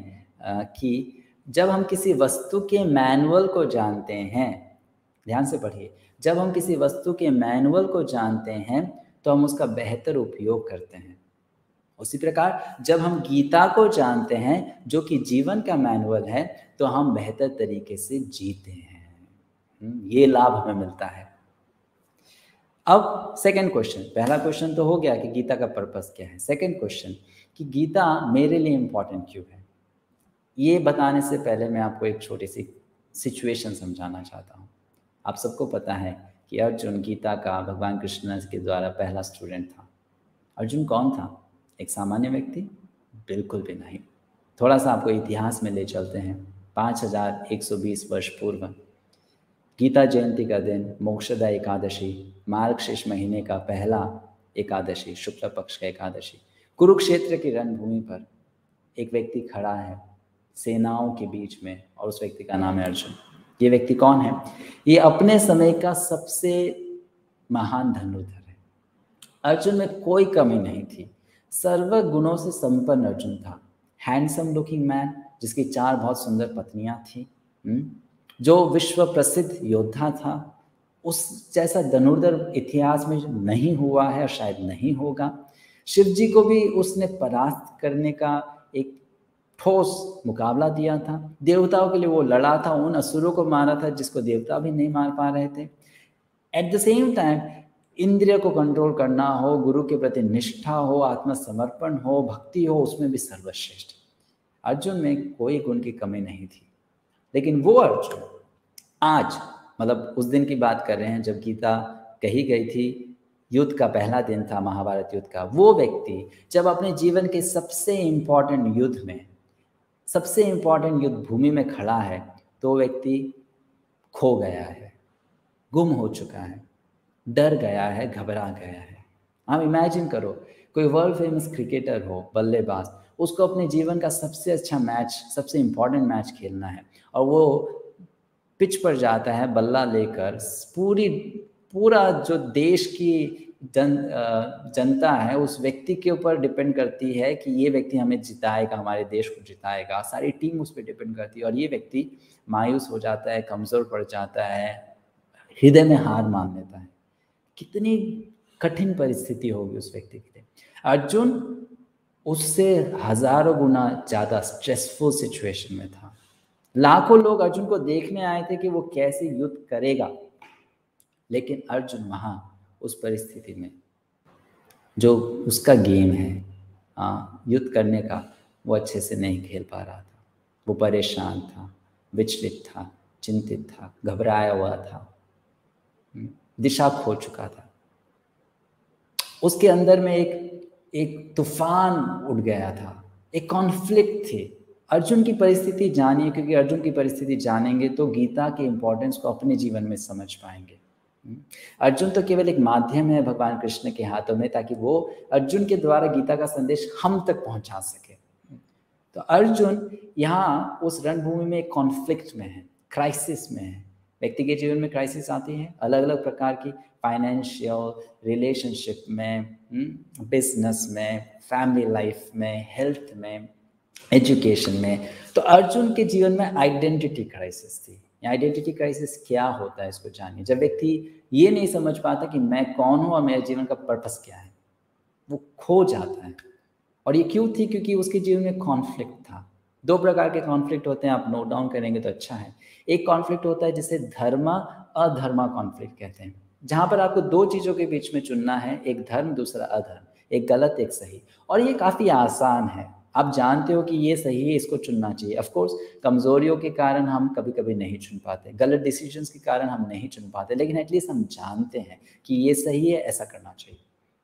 कि जब हम किसी वस्तु के मैनुअल को जानते हैं, ध्यान से पढ़िए, जब हम किसी वस्तु के मैनुअल को जानते हैं तो हम उसका बेहतर उपयोग करते हैं। उसी प्रकार जब हम गीता को जानते हैं, जो कि जीवन का मैनुअल है, तो हम बेहतर तरीके से जीते हैं। ये लाभ हमें मिलता है। अब सेकंड क्वेश्चन, पहला क्वेश्चन तो हो गया कि गीता का पर्पस क्या है। सेकंड क्वेश्चन कि गीता मेरे लिए इम्पोर्टेंट क्यों है। ये बताने से पहले मैं आपको एक छोटी सी सिचुएशन समझाना चाहता हूँ। आप सबको पता है कि अर्जुन गीता का भगवान कृष्ण के द्वारा पहला स्टूडेंट था। अर्जुन कौन था? एक सामान्य व्यक्ति? बिल्कुल भी नहीं। थोड़ा सा आपको इतिहास में ले चलते हैं। पाँच हजार एक सौ बीस वर्ष पूर्व गीता जयंती का दिन, मोक्षदा एकादशी, मार्गशीर्ष महीने का पहला एकादशी, शुक्ल पक्ष का एकादशी, कुरुक्षेत्र की रणभूमि पर एक व्यक्ति खड़ा है सेनाओं के बीच में, और उस व्यक्ति का नाम है अर्जुन। ये व्यक्ति कौन है? ये अपने समय का सबसे महान धनुर्धर है। अर्जुन में कोई कमी नहीं थी, सर्व गुणों से संपन्न अर्जुन था। हैंडसम लुकिंग मैन, जिसकी चार बहुत सुंदर पत्नियां थी, जो विश्व प्रसिद्ध योद्धा था। उस जैसा धनुर्धर इतिहास में नहीं हुआ है और शायद नहीं होगा। शिव जी को भी उसने परास्त करने का एक ठोस मुकाबला दिया था। देवताओं के लिए वो लड़ा था, उन असुरों को मारा था जिसको देवता भी नहीं मार पा रहे थे। एट द सेम टाइम इंद्रिय को कंट्रोल करना हो, गुरु के प्रति निष्ठा हो, आत्मसमर्पण हो, भक्ति हो, उसमें भी सर्वश्रेष्ठ। अर्जुन में कोई गुण की कमी नहीं थी। लेकिन वो अर्जुन आज, मतलब उस दिन की बात कर रहे हैं जब गीता कही गई थी, युद्ध का पहला दिन था महाभारत युद्ध का, वो व्यक्ति जब अपने जीवन के सबसे इंपॉर्टेंट युद्ध में, सबसे इंपॉर्टेंट युद्ध भूमि में खड़ा है, तो वो व्यक्ति खो गया है, गुम हो चुका है, डर गया है, घबरा गया है। आप इमेजिन करो, कोई वर्ल्ड फेमस क्रिकेटर हो, बल्लेबाज, उसको अपने जीवन का सबसे अच्छा मैच, सबसे इंपॉर्टेंट मैच खेलना है, और वो पिच पर जाता है बल्ला लेकर। पूरी पूरा जो देश की जन जनता है उस व्यक्ति के ऊपर डिपेंड करती है कि ये व्यक्ति हमें जिताएगा, हमारे देश को जिताएगा, सारी टीम उस पर डिपेंड करती है, और ये व्यक्ति मायूस हो जाता है, कमज़ोर पड़ जाता है, हृदय में हार मान लेता है। कितनी कठिन परिस्थिति होगी उस व्यक्ति के लिए। अर्जुन उससे हजारों गुना ज़्यादा स्ट्रेसफुल सिचुएशन में था। लाखों लोग अर्जुन को देखने आए थे कि वो कैसे युद्ध करेगा, लेकिन अर्जुन वहाँ उस परिस्थिति में, जो उसका गेम है हाँ युद्ध करने का, वो अच्छे से नहीं खेल पा रहा था। वो परेशान था, विचलित था, चिंतित था, घबराया हुआ था, दिशा खो चुका था। उसके अंदर में एक एक तूफान उठ गया था, एक कॉन्फ्लिक्ट थी। अर्जुन की परिस्थिति जानिए, क्योंकि अर्जुन की परिस्थिति जानेंगे तो गीता के इम्पोर्टेंस को अपने जीवन में समझ पाएंगे। अर्जुन तो केवल एक माध्यम है भगवान कृष्ण के हाथों में, ताकि वो अर्जुन के द्वारा गीता का संदेश हम तक पहुंचा सके। तो अर्जुन यहाँ उस रणभूमि में कॉन्फ्लिक्ट में है, क्राइसिस में है। व्यक्ति के जीवन में क्राइसिस आती है अलग अलग प्रकार की, फाइनेंशियल, रिलेशनशिप में, बिजनेस में, फैमिली लाइफ में, हेल्थ में, एजुकेशन में। तो अर्जुन के जीवन में आइडेंटिटी क्राइसिस थी। आइडेंटिटी क्राइसिस क्या होता है इसको जानिए। जब व्यक्ति ये नहीं समझ पाता कि मैं कौन हूँ और मेरे जीवन का पर्पस क्या है, वो खो जाता है। और ये क्यों थी? क्योंकि उसके जीवन में कॉन्फ्लिक्ट था। दो प्रकार के कॉन्फ्लिक्ट होते हैं, आप नोट डाउन करेंगे तो अच्छा है। एक कॉन्फ्लिक्ट होता है जिसे धर्मा अधर्मा कॉन्फ्लिक्ट कहते हैं, जहाँ पर आपको दो चीज़ों के बीच में चुनना है, एक धर्म दूसरा अधर्म, एक गलत एक सही। और ये काफ़ी आसान है, आप जानते हो कि ये सही है, इसको चुनना चाहिए। ऑफ कोर्स कमजोरियों के कारण हम कभी कभी नहीं चुन पाते, गलत डिसीजंस के कारण हम नहीं चुन पाते, लेकिन एटलीस्ट हम जानते हैं कि ये सही है, ऐसा करना चाहिए।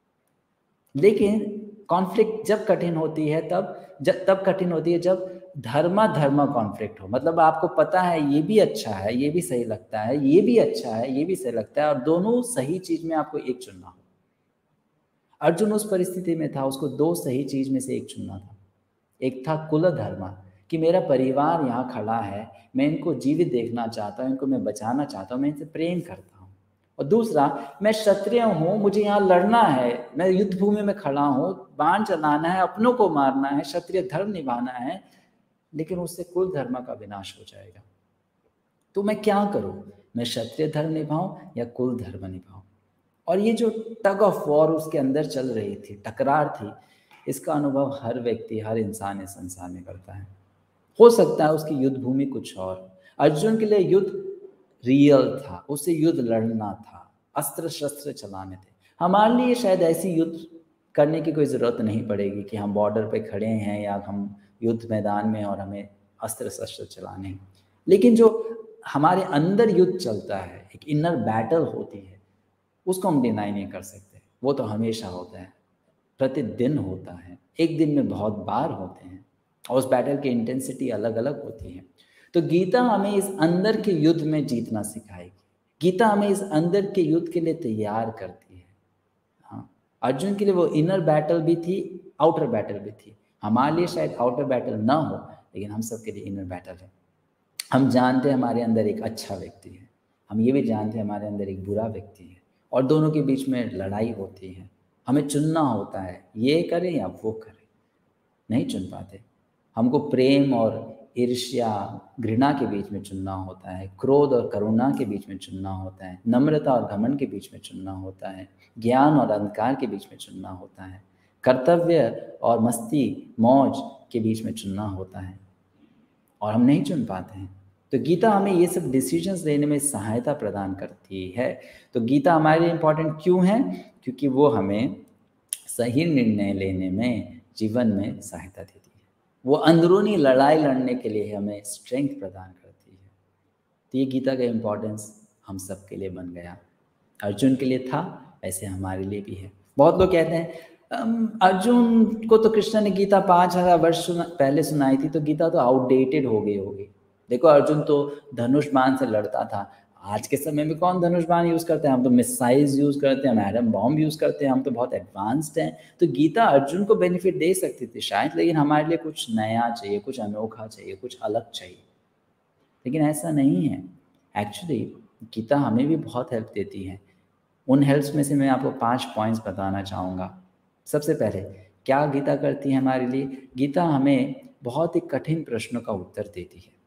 लेकिन कॉन्फ्लिक्ट जब कठिन होती है तब जब तब कठिन होती है जब धर्मा धर्मा कॉन्फ्लिक्ट हो। मतलब आपको पता है ये भी अच्छा है, ये भी सही लगता है, ये भी अच्छा है, ये भी सही लगता है, और दोनों सही चीज में आपको एक चुनना हो। अर्जुन उस परिस्थिति में था, उसको दो सही चीज में से एक चुनना था। एक था कुल धर्मा, कि मेरा परिवार यहाँ खड़ा है, मैं इनको जीवित देखना चाहता हूँ, इनको मैं बचाना चाहता हूँ, मैं इनसे प्रेम करता हूँ। और दूसरा, मैं क्षत्रिय हूँ, मुझे यहाँ लड़ना है, मैं युद्ध भूमि में खड़ा हूँ, बाण चलाना है, अपनों को मारना है, क्षत्रिय धर्म निभाना है, लेकिन उससे कुल धर्म का विनाश हो जाएगा। तो मैं क्या करूँ? मैं क्षत्रिय धर्म निभाऊं या कुल धर्म निभाऊं? और ये जो टग ऑफ वॉर उसके अंदर चल रही थी, टकरार थी, इसका अनुभव हर व्यक्ति, हर इंसान इस संसार में करता है। हो सकता है उसकी युद्ध भूमि कुछ और। अर्जुन के लिए युद्ध रियल था, उसे युद्ध लड़ना था, अस्त्र शस्त्र चलाने थे। हमारे लिए शायद ऐसी युद्ध करने की कोई ज़रूरत नहीं पड़ेगी कि हम बॉर्डर पे खड़े हैं या हम युद्ध मैदान में और हमें अस्त्र शस्त्र चलाने हैं। लेकिन जो हमारे अंदर युद्ध चलता है, एक इनर बैटल होती है, उसको हम डिनाई नहीं कर सकते। वो तो हमेशा होता है, प्रतिदिन होता है, एक दिन में बहुत बार होते हैं, और उस बैटल की इंटेंसिटी अलग अलग होती है। तो गीता हमें इस अंदर के युद्ध में जीतना सिखाएगी। गीता हमें इस अंदर के युद्ध के लिए तैयार करती है। हाँ, अर्जुन के लिए वो इनर बैटल भी थी, आउटर बैटल भी थी। हमारे लिए शायद आउटर बैटल ना हो, लेकिन हम सब के लिए इनर बैटल है। हम जानते हैं हमारे अंदर एक अच्छा व्यक्ति है, हम ये भी जानते हैं हमारे अंदर एक बुरा व्यक्ति है, और दोनों के बीच में लड़ाई होती है। हमें चुनना होता है, ये करें या वो करें, नहीं चुन पाते। हमको प्रेम और ईर्ष्या घृणा के बीच में चुनना होता है, क्रोध और करुणा के बीच में चुनना होता है, नम्रता और घमंड के बीच में चुनना होता है, ज्ञान और अंधकार के बीच में चुनना होता है, कर्तव्य और मस्ती मौज के बीच में चुनना होता है, और हम नहीं चुन पाते हैं। तो गीता हमें ये सब डिसीजंस लेने में सहायता प्रदान करती है। तो गीता हमारे लिए इम्पोर्टेंट क्यों है? क्योंकि वो हमें सही निर्णय लेने में, जीवन में सहायता देती है। वो अंदरूनी लड़ाई लड़ने के लिए हमें स्ट्रेंथ प्रदान करती है। तो ये गीता का इम्पोर्टेंस हम सब के लिए बन गया। अर्जुन के लिए था, ऐसे हमारे लिए भी है। बहुत लोग कहते हैं अर्जुन को तो कृष्ण ने गीता पाँच हजार वर्ष सुना, पहले सुनाई थी, तो गीता तो आउटडेटेड हो गई होगी। देखो अर्जुन तो धनुष बाण से लड़ता था, आज के समय में कौन धनुष बाण यूज़ करते हैं? हम तो मिसाइल्स यूज़ करते हैं, हम एटम बॉम्ब यूज़ करते हैं, हम तो बहुत एडवांस्ड हैं। तो गीता अर्जुन को बेनिफिट दे सकती थी शायद, लेकिन हमारे लिए कुछ नया चाहिए, कुछ अनोखा चाहिए, कुछ अलग चाहिए। लेकिन ऐसा नहीं है। एक्चुअली गीता हमें भी बहुत हेल्प देती है। उन हेल्प्स में से मैं आपको पांच पॉइंट्स बताना चाहूँगा। सबसे पहले, क्या गीता करती है हमारे लिए? गीता हमें बहुत ही कठिन प्रश्नों का उत्तर देती है,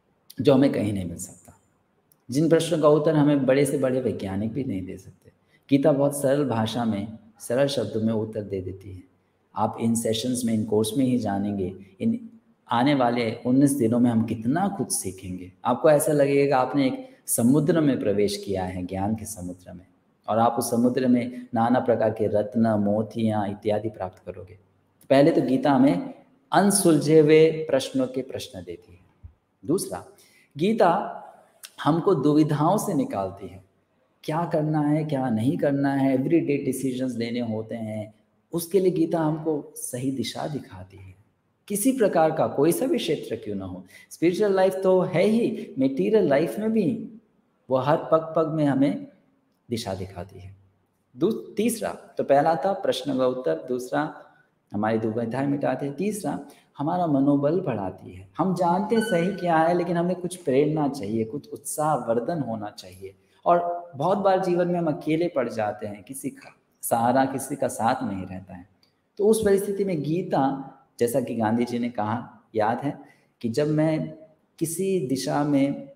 जो हमें कहीं नहीं मिल सकता। जिन प्रश्नों का उत्तर हमें बड़े से बड़े वैज्ञानिक भी नहीं दे सकते, गीता बहुत सरल भाषा में, सरल शब्दों में उत्तर दे देती है। आप इन सेशंस में, इन कोर्स में ही जानेंगे। इन आने वाले उन्नीस दिनों में हम कितना कुछ सीखेंगे। आपको ऐसा लगेगा आपने एक समुद्र में प्रवेश किया है, ज्ञान के समुद्र में, और आप उस समुद्र में नाना प्रकार के रत्न, मोतियाँ इत्यादि प्राप्त करोगे। पहले तो गीता हमें अनसुलझे हुए प्रश्नों के प्रश्न देती है। दूसरा, गीता हमको दुविधाओं से निकालती है। क्या करना है, क्या नहीं करना है, एवरीडे डिसीजंस लेने होते हैं, उसके लिए गीता हमको सही दिशा दिखाती है। किसी प्रकार का कोई सा भी क्षेत्र क्यों ना हो, स्पिरिचुअल लाइफ तो है ही, मटेरियल लाइफ में भी वो हर पग पग में हमें दिशा दिखाती है। तीसरा, तो पहला था प्रश्न का उत्तर, दूसरा हमारी दुविधाएं मिटाते हैं, तीसरा हमारा मनोबल बढ़ाती है। हम जानते हैं सही क्या है, लेकिन हमें कुछ प्रेरणा चाहिए, कुछ उत्साहवर्धन होना चाहिए। और बहुत बार जीवन में हम अकेले पड़ जाते हैं, किसी का सहारा, किसी का साथ नहीं रहता है। तो उस परिस्थिति में गीता, जैसा कि गांधी जी ने कहा, याद है कि जब मैं किसी दिशा में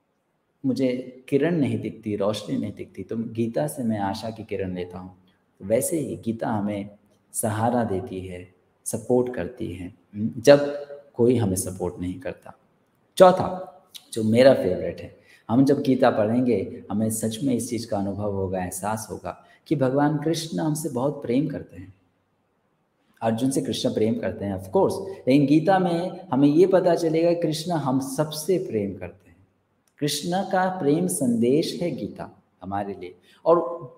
मुझे किरण नहीं दिखती, रोशनी नहीं दिखती, तो गीता से मैं आशा की किरण लेता हूँ। तो वैसे ही गीता हमें सहारा देती है, सपोर्ट करती है जब कोई हमें सपोर्ट नहीं करता। चौथा, जो मेरा फेवरेट है, हम जब गीता पढ़ेंगे हमें सच में इस चीज़ का अनुभव होगा, एहसास होगा कि भगवान कृष्ण हमसे बहुत प्रेम करते हैं। अर्जुन से कृष्ण प्रेम करते हैं ऑफ कोर्स, लेकिन गीता में हमें ये पता चलेगा कृष्ण हम सबसे प्रेम करते हैं। कृष्ण का प्रेम संदेश है गीता हमारे लिए। और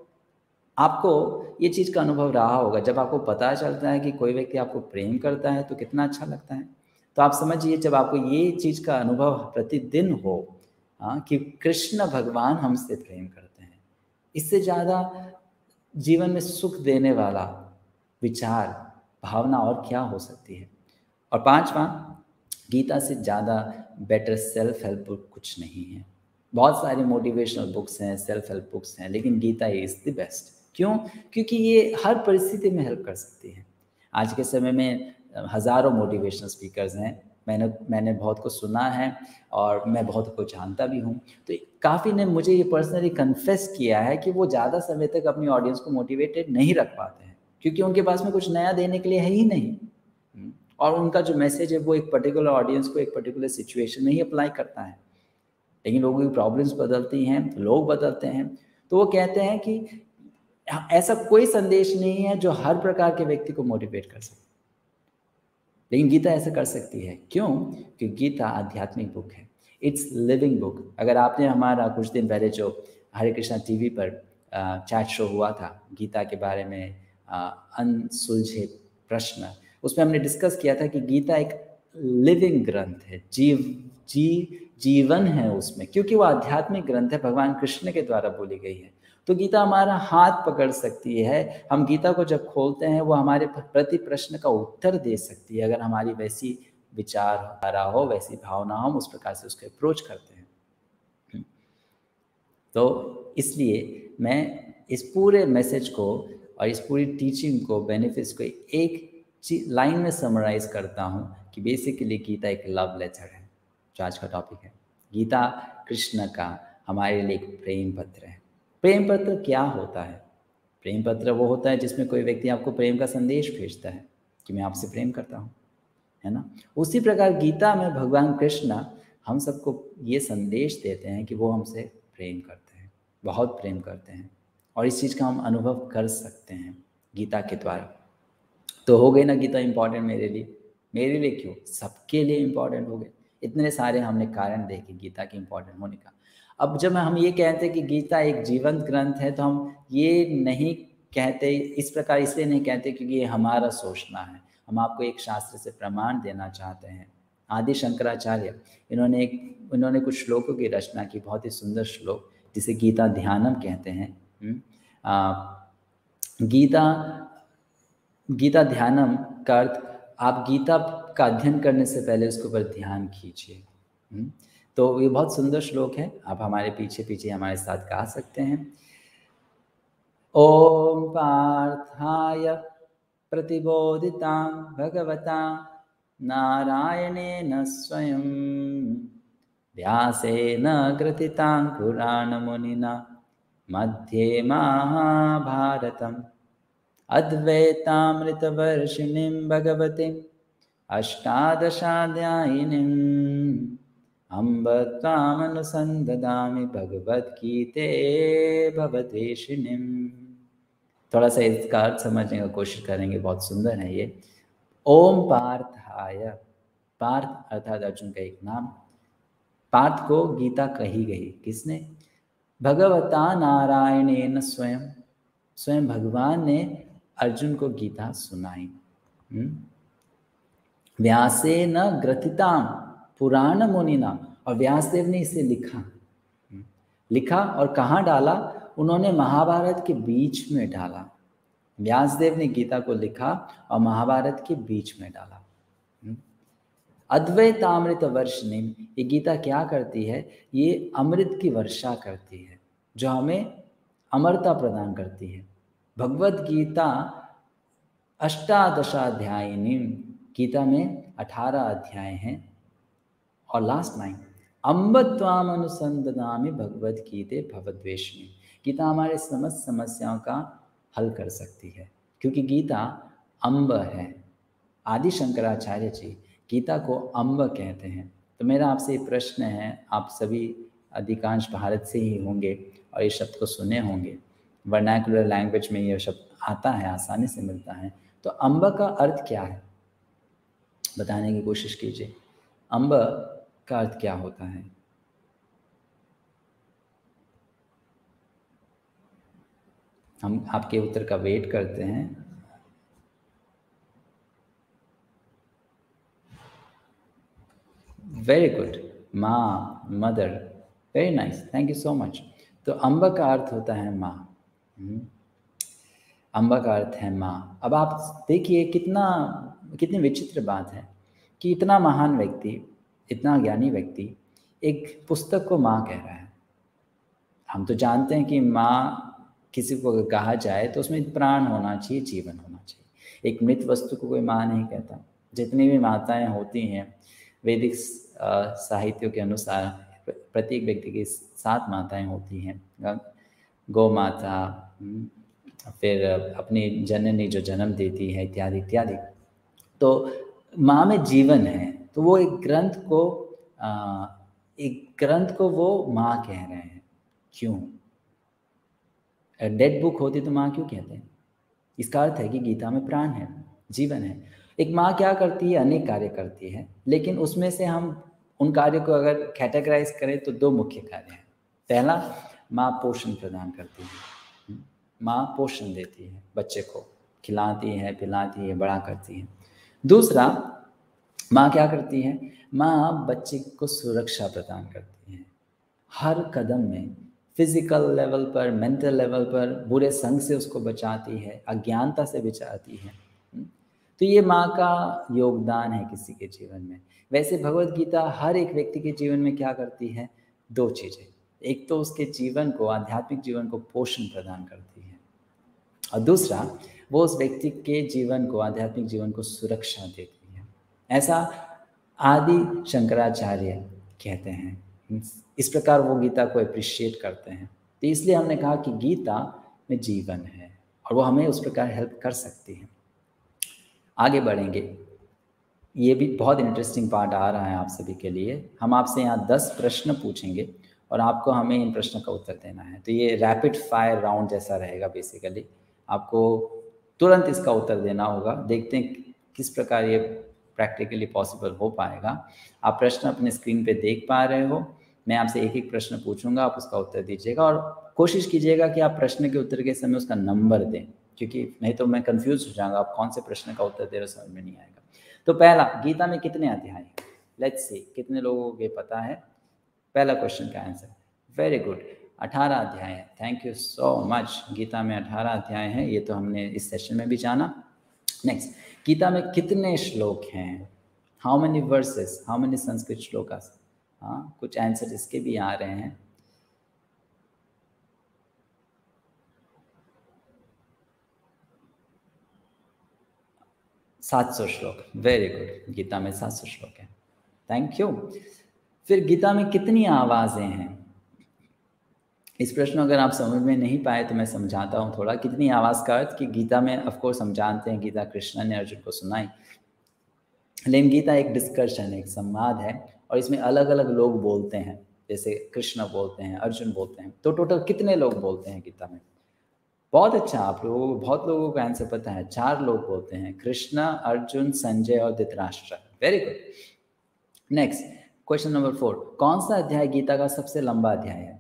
आपको ये चीज़ का अनुभव रहा होगा, जब आपको पता चलता है कि कोई व्यक्ति आपको प्रेम करता है तो कितना अच्छा लगता है। तो आप समझिए, जब आपको ये चीज़ का अनुभव प्रतिदिन हो, हाँ, कि कृष्ण भगवान हमसे प्रेम करते हैं, इससे ज़्यादा जीवन में सुख देने वाला विचार, भावना और क्या हो सकती है। और पांचवा, गीता से ज़्यादा बेटर सेल्फ हेल्प बुक कुछ नहीं है। बहुत सारी मोटिवेशनल बुक्स हैं, सेल्फ हेल्प बुक्स हैं, लेकिन गीता इज़ द बेस्ट। क्यों? क्योंकि ये हर परिस्थिति में हेल्प कर सकती है। आज के समय में हज़ारों मोटिवेशनल स्पीकर्स हैं, मैंने मैंने बहुत कुछ सुना है और मैं बहुत कुछ जानता भी हूँ। तो काफ़ी ने मुझे ये पर्सनली कन्फेस किया है कि वो ज़्यादा समय तक अपनी ऑडियंस को मोटिवेटेड नहीं रख पाते हैं, क्योंकि उनके पास में कुछ नया देने के लिए है ही नहीं, और उनका जो मैसेज है वो एक पर्टिकुलर ऑडियंस को एक पर्टिकुलर सिचुएशन में ही अप्लाई करता है। लेकिन लोगों की प्रॉब्लम्स बदलती हैं, लोग बदलते हैं, तो वो कहते हैं कि ऐसा कोई संदेश नहीं है जो हर प्रकार के व्यक्ति को मोटिवेट कर सके, लेकिन गीता ऐसा कर सकती है। क्यों? क्योंकि गीता आध्यात्मिक बुक है, इट्स लिविंग बुक। अगर आपने हमारा कुछ दिन पहले जो हरे कृष्णा टीवी पर चैट शो हुआ था गीता के बारे में, अनसुलझे प्रश्न, उसमें हमने डिस्कस किया था कि गीता एक लिविंग ग्रंथ है, जीव जी जीवन है उसमें, क्योंकि वो आध्यात्मिक ग्रंथ है, भगवान कृष्ण के द्वारा बोली गई है। तो गीता हमारा हाथ पकड़ सकती है। हम गीता को जब खोलते हैं वो हमारे प्रति प्रश्न का उत्तर दे सकती है, अगर हमारी वैसी विचारधारा हो, वैसी भावना हो, हम उस प्रकार से उसको अप्रोच करते हैं। तो इसलिए मैं इस पूरे मैसेज को और इस पूरी टीचिंग को, बेनिफिट्स को एक लाइन में समराइज करता हूँ कि बेसिकली गीता एक लव लेटर है, जो आज का टॉपिक है। गीता कृष्ण का हमारे लिए एक प्रेम पत्र है। प्रेम पत्र क्या होता है? प्रेम पत्र वो होता है जिसमें कोई व्यक्ति आपको प्रेम का संदेश भेजता है कि मैं आपसे प्रेम करता हूँ, है ना। उसी प्रकार गीता में भगवान कृष्ण हम सबको ये संदेश देते हैं कि वो हमसे प्रेम करते हैं, बहुत प्रेम करते हैं, और इस चीज़ का हम अनुभव कर सकते हैं गीता के द्वारा। तो हो गई ना गीता इम्पॉर्टेंट मेरे लिए। मेरे लिए क्यों, सबके लिए इम्पॉर्टेंट हो गए। इतने सारे हमने कारण देखे गीता के इम्पॉर्टेंट होने का। अब जब हम ये कहते हैं कि गीता एक जीवंत ग्रंथ है, तो हम ये नहीं कहते इस प्रकार, इसलिए नहीं कहते क्योंकि ये हमारा सोचना है। हम आपको एक शास्त्र से प्रमाण देना चाहते हैं। आदि शंकराचार्य इन्होंने एक इन्होंने कुछ श्लोकों की रचना की, बहुत ही सुंदर श्लोक, जिसे गीता ध्यानम कहते हैं। आ, गीता गीता ध्यानम का अर्थ, आप गीता का अध्ययन करने से पहले उसके ऊपर ध्यान कीजिए। तो ये बहुत सुंदर श्लोक है, आप हमारे पीछे पीछे हमारे साथ गा सकते हैं। ओम पार्थाय प्रतिबोधितां भगवता नारायणेन स्वयं व्यासेन ग्रथितां पुराणमुनिना मध्ये महाभारतम् अद्वैतामृतवर्षिणीं भगवतीम् अष्टादशाध्यायिनीम् अम्ब त्वामनुसन्दधामि भगवद्गीते भवदेशिनीम्। थोड़ा सा इसका अर्थ समझने की कोशिश करेंगे, बहुत सुंदर है ये। ओम पार्थाय, पार्थ अर्थात अर्जुन का एक नाम। पार्थ को गीता कही गई किसने? भगवता नारायणेन स्वयं, स्वयं भगवान ने अर्जुन को गीता सुनाई। व्यासेन ग्रथितां पुराण मुनिना, और व्यासदेव ने इसे लिखा लिखा और कहाँ डाला? उन्होंने महाभारत के बीच में डाला। व्यासदेव ने गीता को लिखा और महाभारत के बीच में डाला। अद्वैतामृत वर्षिणी, ये गीता क्या करती है? ये अमृत की वर्षा करती है, जो हमें अमरता प्रदान करती है। भगवद गीता अष्टादशाध्यायिनी, गीता में अठारह अध्याय हैं। और लास्ट लाइन, अम्ब त्वाम अनुसंधामि भगवद गीते भवद्वेषिणी, गीता हमारे समस्त समस्याओं का हल कर सकती है, क्योंकि गीता अम्ब है। आदि शंकराचार्य जी गीता को अम्ब कहते हैं। तो मेरा आपसे ये प्रश्न है, आप सभी अधिकांश भारत से ही होंगे और ये शब्द को सुने होंगे, वर्नाकुलर लैंग्वेज में ये शब्द आता है, आसानी से मिलता है। तो अम्ब का अर्थ क्या है, बताने की कोशिश कीजिए। अम्ब का अर्थ क्या होता है? हम आपके उत्तर का वेट करते हैं। वेरी गुड, माँ, mother, very nice, thank you so much. तो अम्ब का अर्थ होता है माँ। अम्बा का अर्थ है माँ। अब आप देखिए कितना कितनी विचित्र बात है कि इतना महान व्यक्ति, इतना ज्ञानी व्यक्ति एक पुस्तक को माँ कह रहा है। हम तो जानते हैं कि माँ किसी को कहा जाए तो उसमें प्राण होना चाहिए, जीवन होना चाहिए। एक मृत वस्तु को कोई माँ नहीं कहता। जितनी भी माताएं होती हैं, वैदिक साहित्यों के अनुसार प्रत्येक व्यक्ति की सात माताएं होती हैं। गौ माता, फिर अपनी जननी जो जन्म देती है, इत्यादि इत्यादि। तो माँ में जीवन है, तो वो एक ग्रंथ को आ, एक ग्रंथ को वो माँ कह रहे हैं। क्यों? डेड बुक होती तो माँ क्यों कहते हैं? इसका अर्थ है कि गीता में प्राण है, जीवन है। एक माँ क्या करती है? अनेक कार्य करती है, लेकिन उसमें से हम उन कार्यों को अगर कैटेगराइज करें तो दो मुख्य कार्य हैं। पहला, माँ पोषण प्रदान करती है, माँ पोषण देती है, बच्चे को खिलाती है, पिलाती है, बड़ा करती है। दूसरा, माँ क्या करती है? माँ बच्चे को सुरक्षा प्रदान करती है हर कदम में, फिजिकल लेवल पर, मेंटल लेवल पर, बुरे संग से उसको बचाती है, अज्ञानता से बचाती है। तो ये माँ का योगदान है किसी के जीवन में। वैसे भगवत गीता हर एक व्यक्ति के जीवन में क्या करती है? दो चीज़ें। एक तो उसके जीवन को, आध्यात्मिक जीवन को पोषण प्रदान करती है, और दूसरा वो उस व्यक्ति के जीवन को, आध्यात्मिक जीवन को सुरक्षा देती है। ऐसा आदि शंकराचार्य कहते हैं। इस प्रकार वो गीता को अप्रिशिएट करते हैं। तो इसलिए हमने कहा कि गीता में जीवन है और वो हमें उस प्रकार हेल्प कर सकती है। आगे बढ़ेंगे, ये भी बहुत इंटरेस्टिंग पार्ट आ रहा है आप सभी के लिए। हम आपसे यहाँ दस प्रश्न पूछेंगे और आपको हमें इन प्रश्नों का उत्तर देना है। तो ये रैपिड फायर राउंड जैसा रहेगा बेसिकली। आपको तुरंत इसका उत्तर देना होगा। देखते हैं किस प्रकार ये प्रैक्टिकली पॉसिबल हो पाएगा। आप प्रश्न अपने स्क्रीन पे देख पा रहे हो। मैं आपसे एक एक प्रश्न पूछूंगा, आप उसका उत्तर दीजिएगा और कोशिश कीजिएगा कि आप प्रश्न के उत्तर के समय उसका नंबर दें, क्योंकि नहीं तो मैं कंफ्यूज हो जाऊंगा, आप कौन से प्रश्न का उत्तर दे रहे हो समझ में नहीं आएगा। तो पहला, गीता में कितने अध्याय हैं? लेट्स सी कितने लोगों को ये पता है। पहला क्वेश्चन का आंसर, वेरी गुड, अठारह अध्याय है। Thank you so much. Gita में अठारह अध्याय हैं, ये तो हमने इस सेशन में भी जाना। नेक्स्ट, गीता में कितने श्लोक हैं? How many verses, how many Sanskrit shlokas? हाँ, कुछ आंसर इसके भी आ रहे हैं। सात सौ श्लोक, वेरी गुड। गीता में सात सौ श्लोक है, थैंक यू। फिर गीता में कितनी आवाज़ें हैं? इस प्रश्न अगर आप समझ में नहीं पाए तो मैं समझाता हूँ थोड़ा। कितनी आवाज़ का अर्थ कि गीता में ऑफ कोर्स हम जानते हैं गीता कृष्ण ने अर्जुन को सुनाई, लेकिन गीता एक डिस्कशन है, एक संवाद है, और इसमें अलग अलग लोग बोलते हैं। जैसे कृष्ण बोलते हैं, अर्जुन बोलते हैं। तो टोटल कितने लोग बोलते हैं गीता में? बहुत अच्छा, आप लोगों को, बहुत लोगों को आंसर पता है। चार लोग बोलते हैं, कृष्ण, अर्जुन, संजय और Dhritarashtra. Very good. Next question number four, कौन सा अध्याय गीता का सबसे लंबा अध्याय है?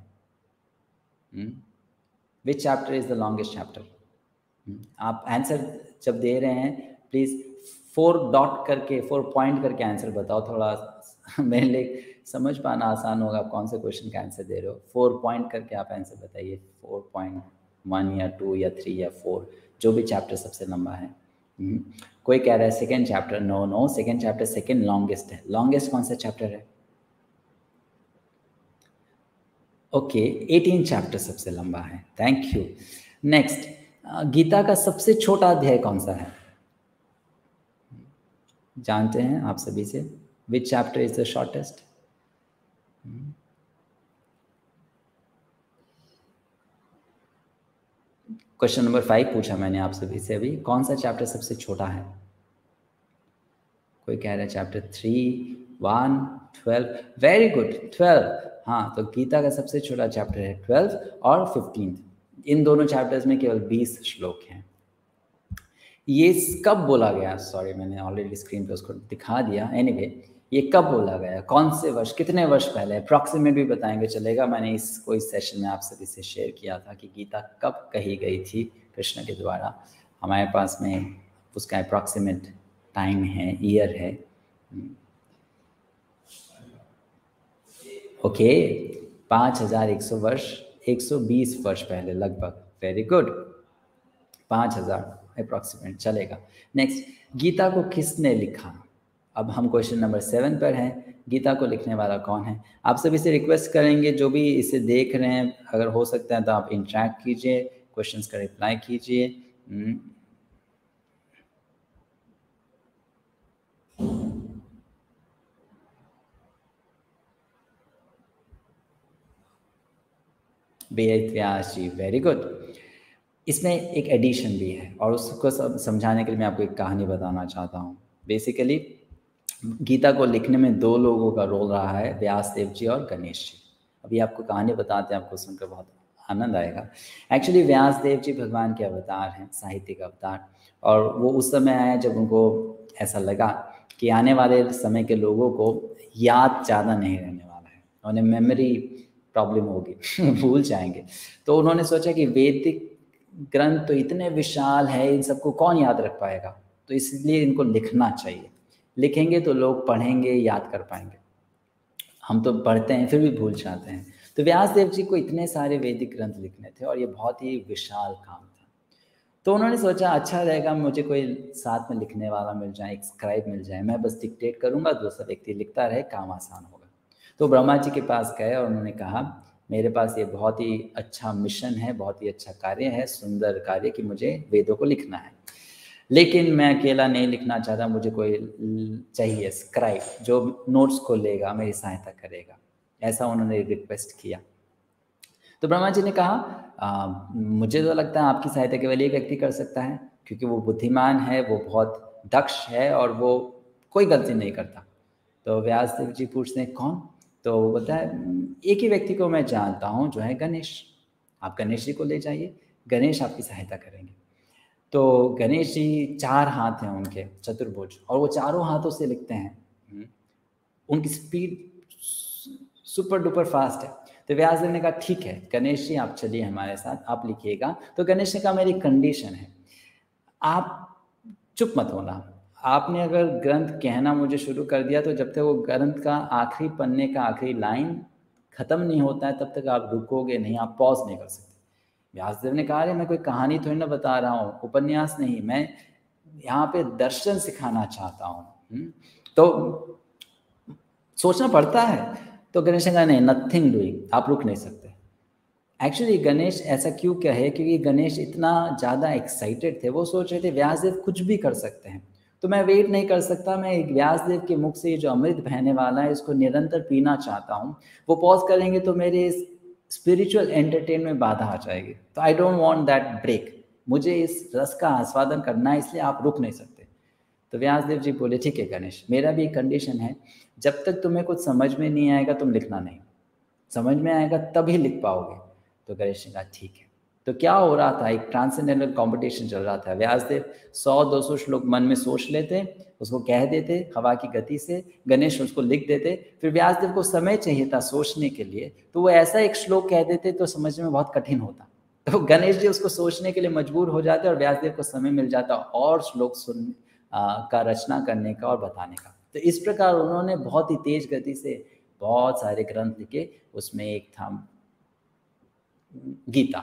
Which chapter is the longest chapter? आप आंसर जब दे रहे हैं प्लीज फोर डॉट करके, फोर पॉइंट करके आंसर बताओ, थोड़ा मेरे लिए समझ पाना आसान होगा आप कौन से क्वेश्चन का आंसर दे रहे हो। फोर पॉइंट करके आप आंसर बताइए, फोर पॉइंट वन या टू या थ्री या फोर, जो भी चैप्टर सबसे लंबा है। hmm. कोई कह रहा है second chapter. No no, second chapter second longest है। लॉन्गेस्ट कौन सा चैप्टर है? ओके, एटीन चैप्टर सबसे लंबा है। Thank you. नेक्स्ट, गीता का सबसे छोटा अध्याय कौन सा है? जानते हैं आप सभी से, which chapter is the shortest? Question number five पूछा मैंने आप सभी से अभी, कौन सा चैप्टर सबसे छोटा है? कोई कह रहा है chapter three, one, twelve. Very good, twelve. हाँ, तो गीता का सबसे छोटा चैप्टर है ट्वेल्व और फिफ्टीन। इन दोनों चैप्टर्स में केवल बीस श्लोक हैं। ये कब बोला गया? सॉरी, मैंने ऑलरेडी स्क्रीन पे उसको दिखा दिया। एनीवे, ये कब बोला गया? कौन से वर्ष, कितने वर्ष पहले? अप्रॉक्सीमेट भी बताएंगे चलेगा। मैंने इसको इस सेशन में आप सभी से शेयर किया था कि गीता कब कही गई थी कृष्ण के द्वारा। हमारे पास में उसका अप्रॉक्सीमेट टाइम है, ईयर है। ओके, पाँच हजार एक सौ वर्ष, एक सौ बीस वर्ष पहले लगभग। वेरी गुड, पाँच हजार अप्रॉक्सीमेट चलेगा। नेक्स्ट, गीता को किसने लिखा? अब हम क्वेश्चन नंबर सेवन पर हैं। गीता को लिखने वाला कौन है? आप सभी से रिक्वेस्ट करेंगे, जो भी इसे देख रहे हैं, अगर हो सकता है तो आप इंटरेक्ट कीजिए, क्वेश्चंस का रिप्लाई कीजिए। Ved Vyas ji, very good. इसमें एक एडिशन भी है और उसको समझाने के लिए मैं आपको एक कहानी बताना चाहता हूँ। बेसिकली गीता को लिखने में दो लोगों का रोल रहा है, व्यास देव जी और गणेश जी। अभी आपको कहानी बताते हैं, आपको सुनकर बहुत आनंद आएगा। एक्चुअली व्यास देव जी भगवान के अवतार हैं, साहित्यिक अवतार, और वो उस समय आए जब उनको ऐसा लगा कि आने वाले समय के लोगों को याद ज़्यादा नहीं रहने वाला है, उन्हें मेमोरी प्रॉब्लम होगी, भूल जाएंगे। तो उन्होंने सोचा कि वैदिक ग्रंथ तो इतने विशाल है, इन सबको कौन याद रख पाएगा, तो इसलिए इनको लिखना चाहिए। लिखेंगे तो लोग पढ़ेंगे, याद कर पाएंगे। हम तो पढ़ते हैं फिर भी भूल जाते हैं। तो व्यास देव जी को इतने सारे वैदिक ग्रंथ लिखने थे और ये बहुत ही विशाल काम था। तो उन्होंने सोचा अच्छा रहेगा मुझे कोई साथ में लिखने वाला मिल जाए, एक स्क्राइब मिल जाए, मैं बस डिक्टेट करूंगा, दूसरा व्यक्ति लिखता रहे, काम आसान होगा। तो ब्रह्मा जी के पास गए और उन्होंने कहा मेरे पास ये बहुत ही अच्छा मिशन है, बहुत ही अच्छा कार्य है, सुंदर कार्य कि मुझे वेदों को लिखना है, लेकिन मैं अकेला नहीं लिखना चाहता, मुझे कोई चाहिए स्क्राइब जो नोट्स को लेगा, मेरी सहायता करेगा। ऐसा उन्होंने रिक्वेस्ट किया। तो ब्रह्मा जी ने कहा आ, मुझे तो लगता है आपकी सहायता केवल एक व्यक्ति कर सकता है, क्योंकि वो बुद्धिमान है, वो बहुत दक्ष है और वो कोई गलती नहीं करता। तो व्यास देव जी पूछते हैं कौन? तो वो बोलता है एक ही व्यक्ति को मैं जानता हूँ जो है गणेश, आप गणेश जी को ले जाइए, गणेश आपकी सहायता करेंगे। तो गणेश जी चार हाथ हैं उनके, चतुर्भुज, और वो चारों हाथों से लिखते हैं। उनकी स्पीड सुपर डुपर फास्ट है। तो व्यास देव ने कहा ठीक है गणेश जी आप चलिए हमारे साथ, आप लिखिएगा। तो गणेश ने कहा मेरी कंडीशन है, आप चुप मत होना, आपने अगर ग्रंथ कहना मुझे शुरू कर दिया तो जब तक वो ग्रंथ का आखिरी पन्ने का आखिरी लाइन खत्म नहीं होता है तब तक आप रुकोगे नहीं, आप पॉज नहीं कर सकते। व्यासदेव ने कहा अरे मैं कोई कहानी थोड़ी ना बता रहा हूँ, उपन्यास नहीं, मैं यहाँ पे दर्शन सिखाना चाहता हूँ। तो सोचना पड़ता है। तो गणेश ने कहा नहीं, नथिंग डूइंग, आप रुक नहीं सकते। एक्चुअली गणेश ऐसा क्यों कहे, क्योंकि गणेश इतना ज़्यादा एक्साइटेड थे, वो सोच रहे थे व्यासदेव कुछ भी कर सकते हैं, तो मैं वेट नहीं कर सकता, मैं एक व्यासदेव के मुख से ये जो अमृत बहने वाला है इसको निरंतर पीना चाहता हूँ। वो पॉज करेंगे तो मेरे स्पिरिचुअल एंटरटेन में बाधा आ जाएगी, तो I don't want that break, मुझे इस रस का आस्वादन करना है, इसलिए आप रुक नहीं सकते। तो व्यासदेव जी बोले ठीक है गणेश, मेरा भी एक कंडीशन है, जब तक तुम्हें कुछ समझ में नहीं आएगा तुम लिखना नहीं, समझ में आएगा तभी लिख पाओगे। तो गणेश ने कहा ठीक है। तो क्या हो रहा था, एक ट्रांसेंडेंटल कंपटीशन चल रहा था। व्यासदेव सौ दो सौ श्लोक मन में सोच लेते, उसको कह देते हवा की गति से, गणेश उसको लिख देते। फिर व्यासदेव को समय चाहिए था सोचने के लिए, तो वो ऐसा एक श्लोक कह देते तो समझ में बहुत कठिन होता, तो गणेश जी उसको सोचने के लिए मजबूर हो जाते और व्यासदेव को समय मिल जाता और श्लोक सुन आ, का रचना करने का और बताने का। तो इस प्रकार उन्होंने बहुत ही तेज गति से बहुत सारे ग्रंथ लिखे, उसमें एक था गीता।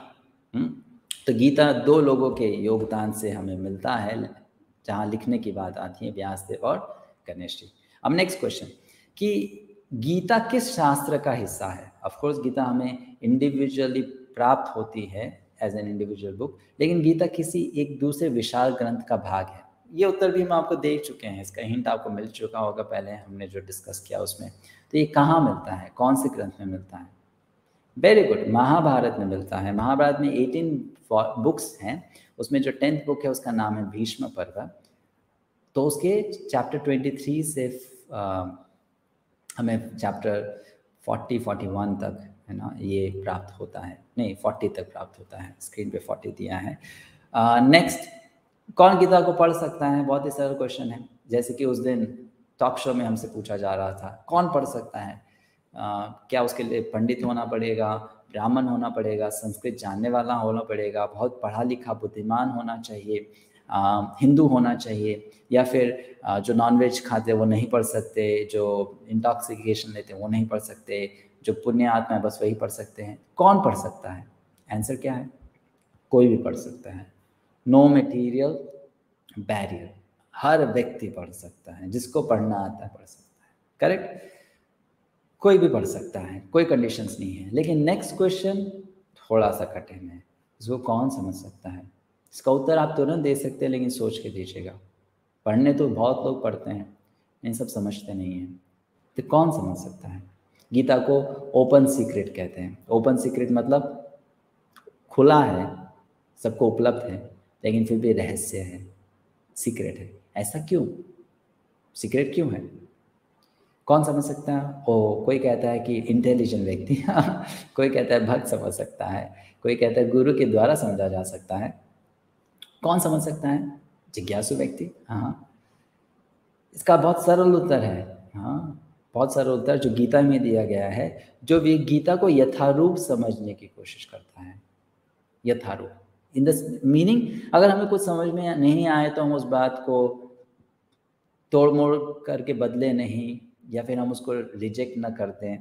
तो गीता दो लोगों के योगदान से हमें मिलता है, जहाँ लिखने की बात आती है व्यासदेव और गणेश जी। अब नेक्स्ट क्वेश्चन कि गीता किस शास्त्र का हिस्सा है? ऑफ कोर्स गीता हमें इंडिविजुअली प्राप्त होती है एज एन इंडिविजुअल बुक, लेकिन गीता किसी एक दूसरे विशाल ग्रंथ का भाग है। ये उत्तर भी हम आपको दे चुके हैं, इसका हिंट आपको मिल चुका होगा पहले हमने जो डिस्कस किया उसमें। तो ये कहाँ मिलता है, कौन से ग्रंथ में मिलता है? वेरी गुड, महाभारत में मिलता है। महाभारत में अठारह बुक्स हैं, उसमें जो टेंथ बुक है उसका नाम है भीष्म पर्व। तो उसके चैप्टर तेईस से आ, हमें चैप्टर चालीस इकतालीस तक है ना ये प्राप्त होता है, नहीं चालीस तक प्राप्त होता है, स्क्रीन पे चालीस दिया है। नेक्स्ट, कौन गीता को पढ़ सकता है? बहुत ही सरल क्वेश्चन है, जैसे कि उस दिन टॉक शो में हमसे पूछा जा रहा था कौन पढ़ सकता है। Uh, क्या उसके लिए पंडित होना पड़ेगा, ब्राह्मण होना पड़ेगा, संस्कृत जानने वाला होना पड़ेगा, बहुत पढ़ा लिखा बुद्धिमान होना चाहिए, uh, हिंदू होना चाहिए, या फिर uh, जो नॉनवेज खाते वो नहीं पढ़ सकते, जो इंटॉक्सिकेशन लेते वो नहीं पढ़ सकते, जो पुण्य आत्मा है बस वही पढ़ सकते हैं? कौन पढ़ सकता है? आंसर क्या है? कोई भी पढ़ सकता है। नो मटेरियल बैरियर, हर व्यक्ति पढ़ सकता है, जिसको पढ़ना आता है पढ़ सकता है। करेक्ट, कोई भी पढ़ सकता है, कोई कंडीशंस नहीं है। लेकिन नेक्स्ट क्वेश्चन थोड़ा सा कठिन है, इसको कौन समझ सकता है? इसका उत्तर आप तुरंत दे सकते हैं, लेकिन सोच के दीजिएगा। पढ़ने तो बहुत लोग पढ़ते हैं, इन सब समझते नहीं हैं। तो कौन समझ सकता है? गीता को ओपन सीक्रेट कहते हैं। ओपन सीक्रेट मतलब खुला है, सबको उपलब्ध है, लेकिन फिर भी रहस्य है, सीक्रेट है। ऐसा क्यों? सीक्रेट क्यों है? कौन समझ सकता है? ओ, कोई कहता है कि इंटेलिजेंट व्यक्ति कोई कहता है भक्त समझ सकता है, कोई कहता है गुरु के द्वारा समझा जा सकता है। कौन समझ सकता है? जिज्ञासु व्यक्ति। हाँ, इसका बहुत सरल उत्तर है। हाँ, बहुत सरल उत्तर जो गीता में दिया गया है, जो भी गीता को यथारूप समझने की कोशिश करता है। यथारूप इन द मीनिंग, अगर हमें कुछ समझ में नहीं आए तो हम उस बात को तोड़ मोड़ करके बदले नहीं, या फिर हम उसको रिजेक्ट ना कर दें,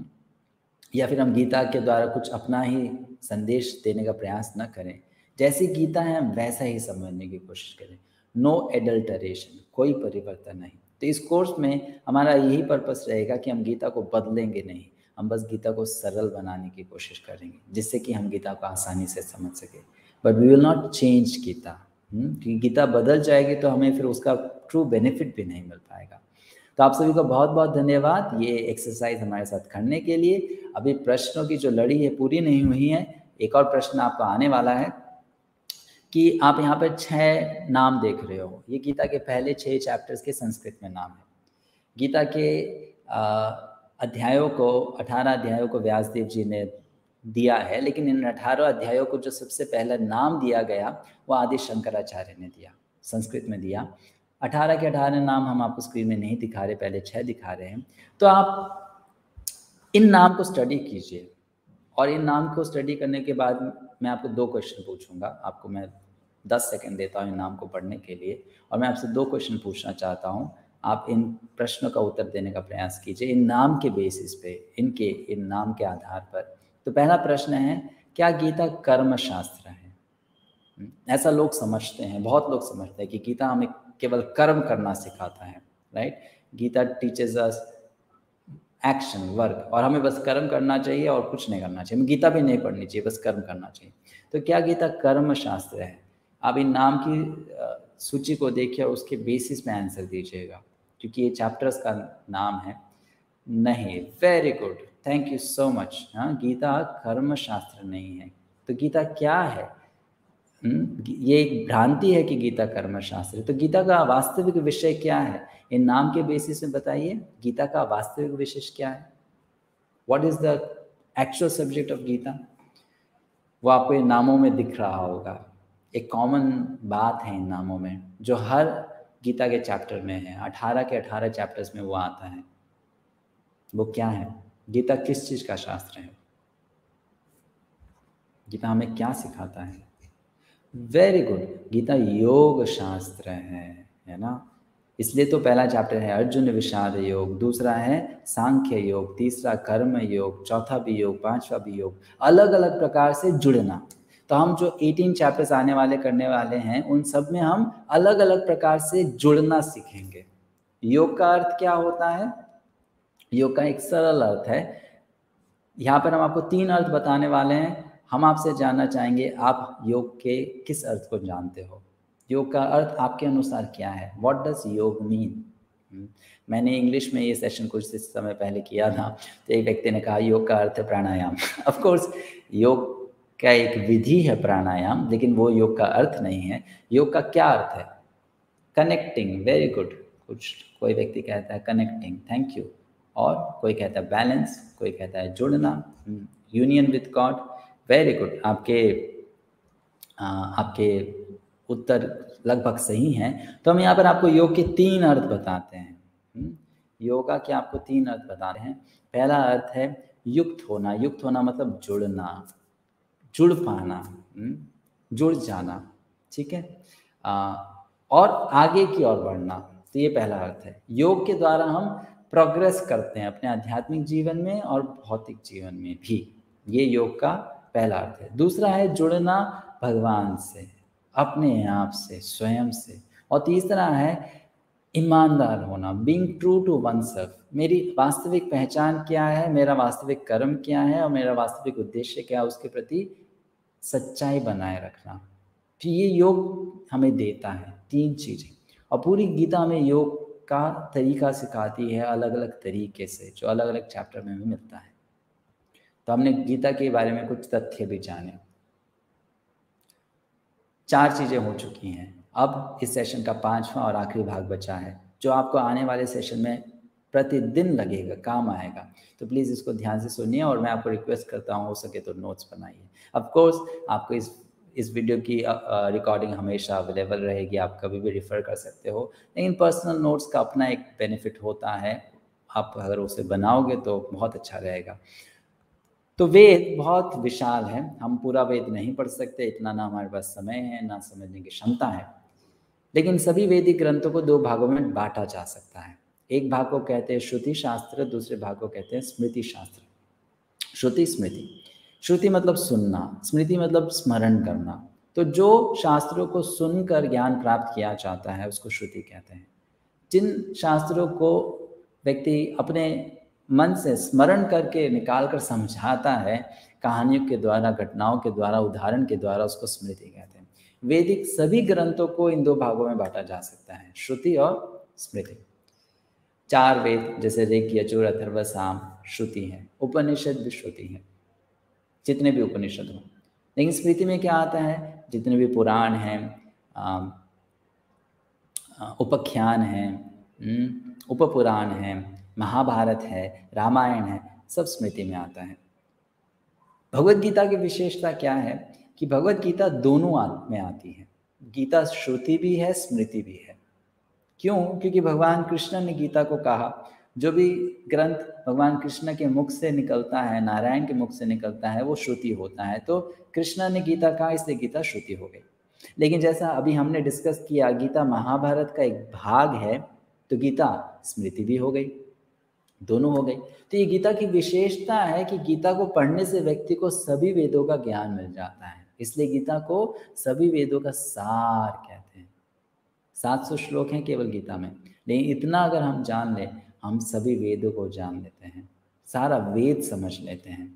या फिर हम गीता के द्वारा कुछ अपना ही संदेश देने का प्रयास न करें। जैसी गीता है हम वैसा ही समझने की कोशिश करें। नो एडल्टरेशन, कोई परिवर्तन नहीं। तो इस कोर्स में हमारा यही पर्पस रहेगा कि हम गीता को बदलेंगे नहीं, हम बस गीता को सरल बनाने की कोशिश करेंगे, जिससे कि हम गीता को आसानी से समझ सकें। But we will not change Gita, क्योंकि गीता बदल जाएगी तो हमें फिर उसका ट्रू बेनिफिट भी नहीं मिल पाएगा। तो आप सभी को बहुत बहुत धन्यवाद ये एक्सरसाइज हमारे साथ करने के लिए। अभी प्रश्नों की जो लड़ी है पूरी नहीं हुई है। एक और प्रश्न आपको आने वाला है कि आप यहाँ पर छह नाम देख रहे हो, ये गीता के पहले छह चैप्टर्स के संस्कृत में नाम है। गीता के अध्यायों को, अठारह अध्यायों को व्यासदेव जी ने दिया है, लेकिन इन अठारह अध्यायों को जो सबसे पहला नाम दिया गया वो आदि शंकराचार्य ने दिया, संस्कृत में दिया। अठारह के अठारह नाम हम आपको स्क्रीन में नहीं दिखा रहे, पहले छह दिखा रहे हैं। तो आप इन नाम को स्टडी कीजिए, और इन नाम को स्टडी करने के बाद मैं आपको दो क्वेश्चन पूछूंगा। आपको मैं दस सेकंड देता हूँ इन नाम को पढ़ने के लिए, और मैं आपसे दो क्वेश्चन पूछना चाहता हूँ। आप इन प्रश्नों का उत्तर देने का प्रयास कीजिए इन नाम के बेसिस पे, इनके इन नाम के आधार पर। तो पहला प्रश्न है, क्या गीता कर्म शास्त्र है? ऐसा लोग समझते हैं, बहुत लोग समझते हैं कि गीता हमें केवल कर्म करना सिखाता है, right? Gita teaches us action, work, और हमें बस कर्म करना चाहिए और कुछ नहीं करना चाहिए, हमें गीता भी नहीं पढ़नी चाहिए, बस कर्म करना चाहिए। तो क्या गीता कर्म शास्त्र है? आप इन नाम की सूची को देखिए और उसके बेसिस में आंसर दीजिएगा, क्योंकि ये चैप्टर्स का नाम है। नहीं, very good, thank you so much. हाँ, गीता कर्म शास्त्र नहीं है। तो गीता क्या है? ये एक भ्रांति है कि गीता कर्म शास्त्र है। तो गीता का वास्तविक विषय क्या है? इन नाम के बेसिस में बताइए, गीता का वास्तविक विषय क्या है? What is the actual subject of Gita? वो आपको इन नामों में दिख रहा होगा। एक कॉमन बात है इन नामों में, जो हर गीता के चैप्टर में है, अठारह के अठारह चैप्टर्स में वो आता है। वो क्या है? गीता किस चीज का शास्त्र है? गीता हमें क्या सिखाता है? वेरी गुड, गीता योग शास्त्र है, है ना? इसलिए तो पहला चैप्टर है अर्जुन विषाद योग, दूसरा है सांख्य योग, तीसरा कर्म योग, चौथा भी योग, पांचवा भी योग, अलग अलग प्रकार से जुड़ना। तो हम जो अठारह चैप्टर्स आने वाले करने वाले हैं, उन सब में हम अलग अलग प्रकार से जुड़ना सीखेंगे। योग का अर्थ क्या होता है? योग का एक सरल अर्थ है। यहाँ पर हम आपको तीन अर्थ बताने वाले हैं। हम आपसे जानना चाहेंगे, आप योग के किस अर्थ को जानते हो? योग का अर्थ आपके अनुसार क्या है? What does yoga mean? मैंने इंग्लिश में ये सेशन कुछ समय पहले किया था, तो एक व्यक्ति ने कहा योग का अर्थ है प्राणायाम। ऑफ कोर्स योग का एक विधि है प्राणायाम, लेकिन वो योग का अर्थ नहीं है। योग का क्या अर्थ है? Connecting, very good. कुछ कोई व्यक्ति कहता है कनेक्टिंग, थैंक यू। और कोई कहता है बैलेंस, कोई कहता है जुड़ना, union with God, very good. आपके आ, आपके उत्तर लगभग सही हैं। तो हम यहाँ पर आपको योग के तीन अर्थ बताते हैं। योगा के आपको तीन अर्थ बता रहे हैं। पहला अर्थ है युक्त होना। युक्त होना मतलब जुड़ना, जुड़ पाना, जुड़ जाना, ठीक है? आ, और आगे की ओर बढ़ना। तो ये पहला अर्थ है। योग के द्वारा हम प्रोग्रेस करते हैं अपने आध्यात्मिक जीवन में और भौतिक जीवन में भी। ये योग का पहला अर्थ है। दूसरा है जुड़ना भगवान से, अपने आप से, स्वयं से। और तीसरा है ईमानदार होना, being true to oneself. मेरी वास्तविक पहचान क्या है, मेरा वास्तविक कर्म क्या है, और मेरा वास्तविक उद्देश्य क्या है, उसके प्रति सच्चाई बनाए रखना। तो ये योग हमें देता है तीन चीजें। और पूरी गीता हमें योग का तरीका सिखाती है, अलग अलग तरीके से, जो अलग अलग चैप्टर में हमें मिलता है। तो हमने गीता के बारे में कुछ तथ्य भी जाने। चार चीजें हो चुकी हैं। अब इस सेशन का पांचवा और आखिरी भाग बचा है, जो आपको आने वाले सेशन में प्रतिदिन लगेगा, काम आएगा। तो प्लीज़ इसको ध्यान से सुनिए, और मैं आपको रिक्वेस्ट करता हूँ हो सके तो नोट्स बनाइए। ऑफ कोर्स आपको इस इस वीडियो की रिकॉर्डिंग हमेशा अवेलेबल रहेगी, आप कभी भी रिफ़र कर सकते हो। लेकिन पर्सनल नोट्स का अपना एक बेनिफिट होता है, आप अगर उसे बनाओगे तो बहुत अच्छा रहेगा। तो वेद बहुत विशाल है, हम पूरा वेद नहीं पढ़ सकते, इतना ना हमारे पास समय है, ना समझने की क्षमता है। लेकिन सभी वैदिक ग्रंथों को दो भागों में बांटा जा सकता है। एक भाग को कहते हैं श्रुति शास्त्र, दूसरे भाग को कहते हैं स्मृति शास्त्र। श्रुति स्मृति, श्रुति मतलब सुनना, स्मृति मतलब स्मरण करना। तो जो शास्त्रों को सुनकर ज्ञान प्राप्त किया जाता है उसको श्रुति कहते हैं। जिन शास्त्रों को व्यक्ति अपने मन से स्मरण करके निकाल कर समझाता है कहानियों के द्वारा, घटनाओं के द्वारा, उदाहरण के द्वारा, उसको स्मृति कहते हैं। वैदिक सभी ग्रंथों को इन दो भागों में बांटा जा सकता है, श्रुति और स्मृति। चार वेद जैसे ऋग, यजुर, अथर्व, साम श्रुति है, उपनिषद भी श्रुति है, जितने भी उपनिषद हो। लेकिन स्मृति में क्या आता है, जितने भी पुराण हैं, उपाख्यान हैं, उपपुराण हैं, महाभारत है, रामायण है, सब स्मृति में आता है। भगवत गीता की विशेषता क्या है कि भगवत गीता दोनों में आती है। गीता श्रुति भी है, स्मृति भी है। क्यों? क्योंकि भगवान कृष्ण ने गीता को कहा, जो भी ग्रंथ भगवान कृष्ण के मुख से निकलता है, नारायण के मुख से निकलता है, वो श्रुति होता है। तो कृष्ण ने गीता कहा, इसलिए गीता श्रुति हो गई। लेकिन जैसा अभी हमने डिस्कस किया, गीता महाभारत का एक भाग है, तो गीता स्मृति भी हो गई, दोनों हो गई। तो ये गीता की विशेषता है कि गीता को पढ़ने से व्यक्ति को सभी वेदों का ज्ञान मिल जाता है। इसलिए गीता को सभी वेदों का सार कहते हैं। सात सौ श्लोक हैं केवल गीता में, लेकिन इतना अगर हम जान लें, हम सभी वेदों को जान लेते हैं, सारा वेद समझ लेते हैं।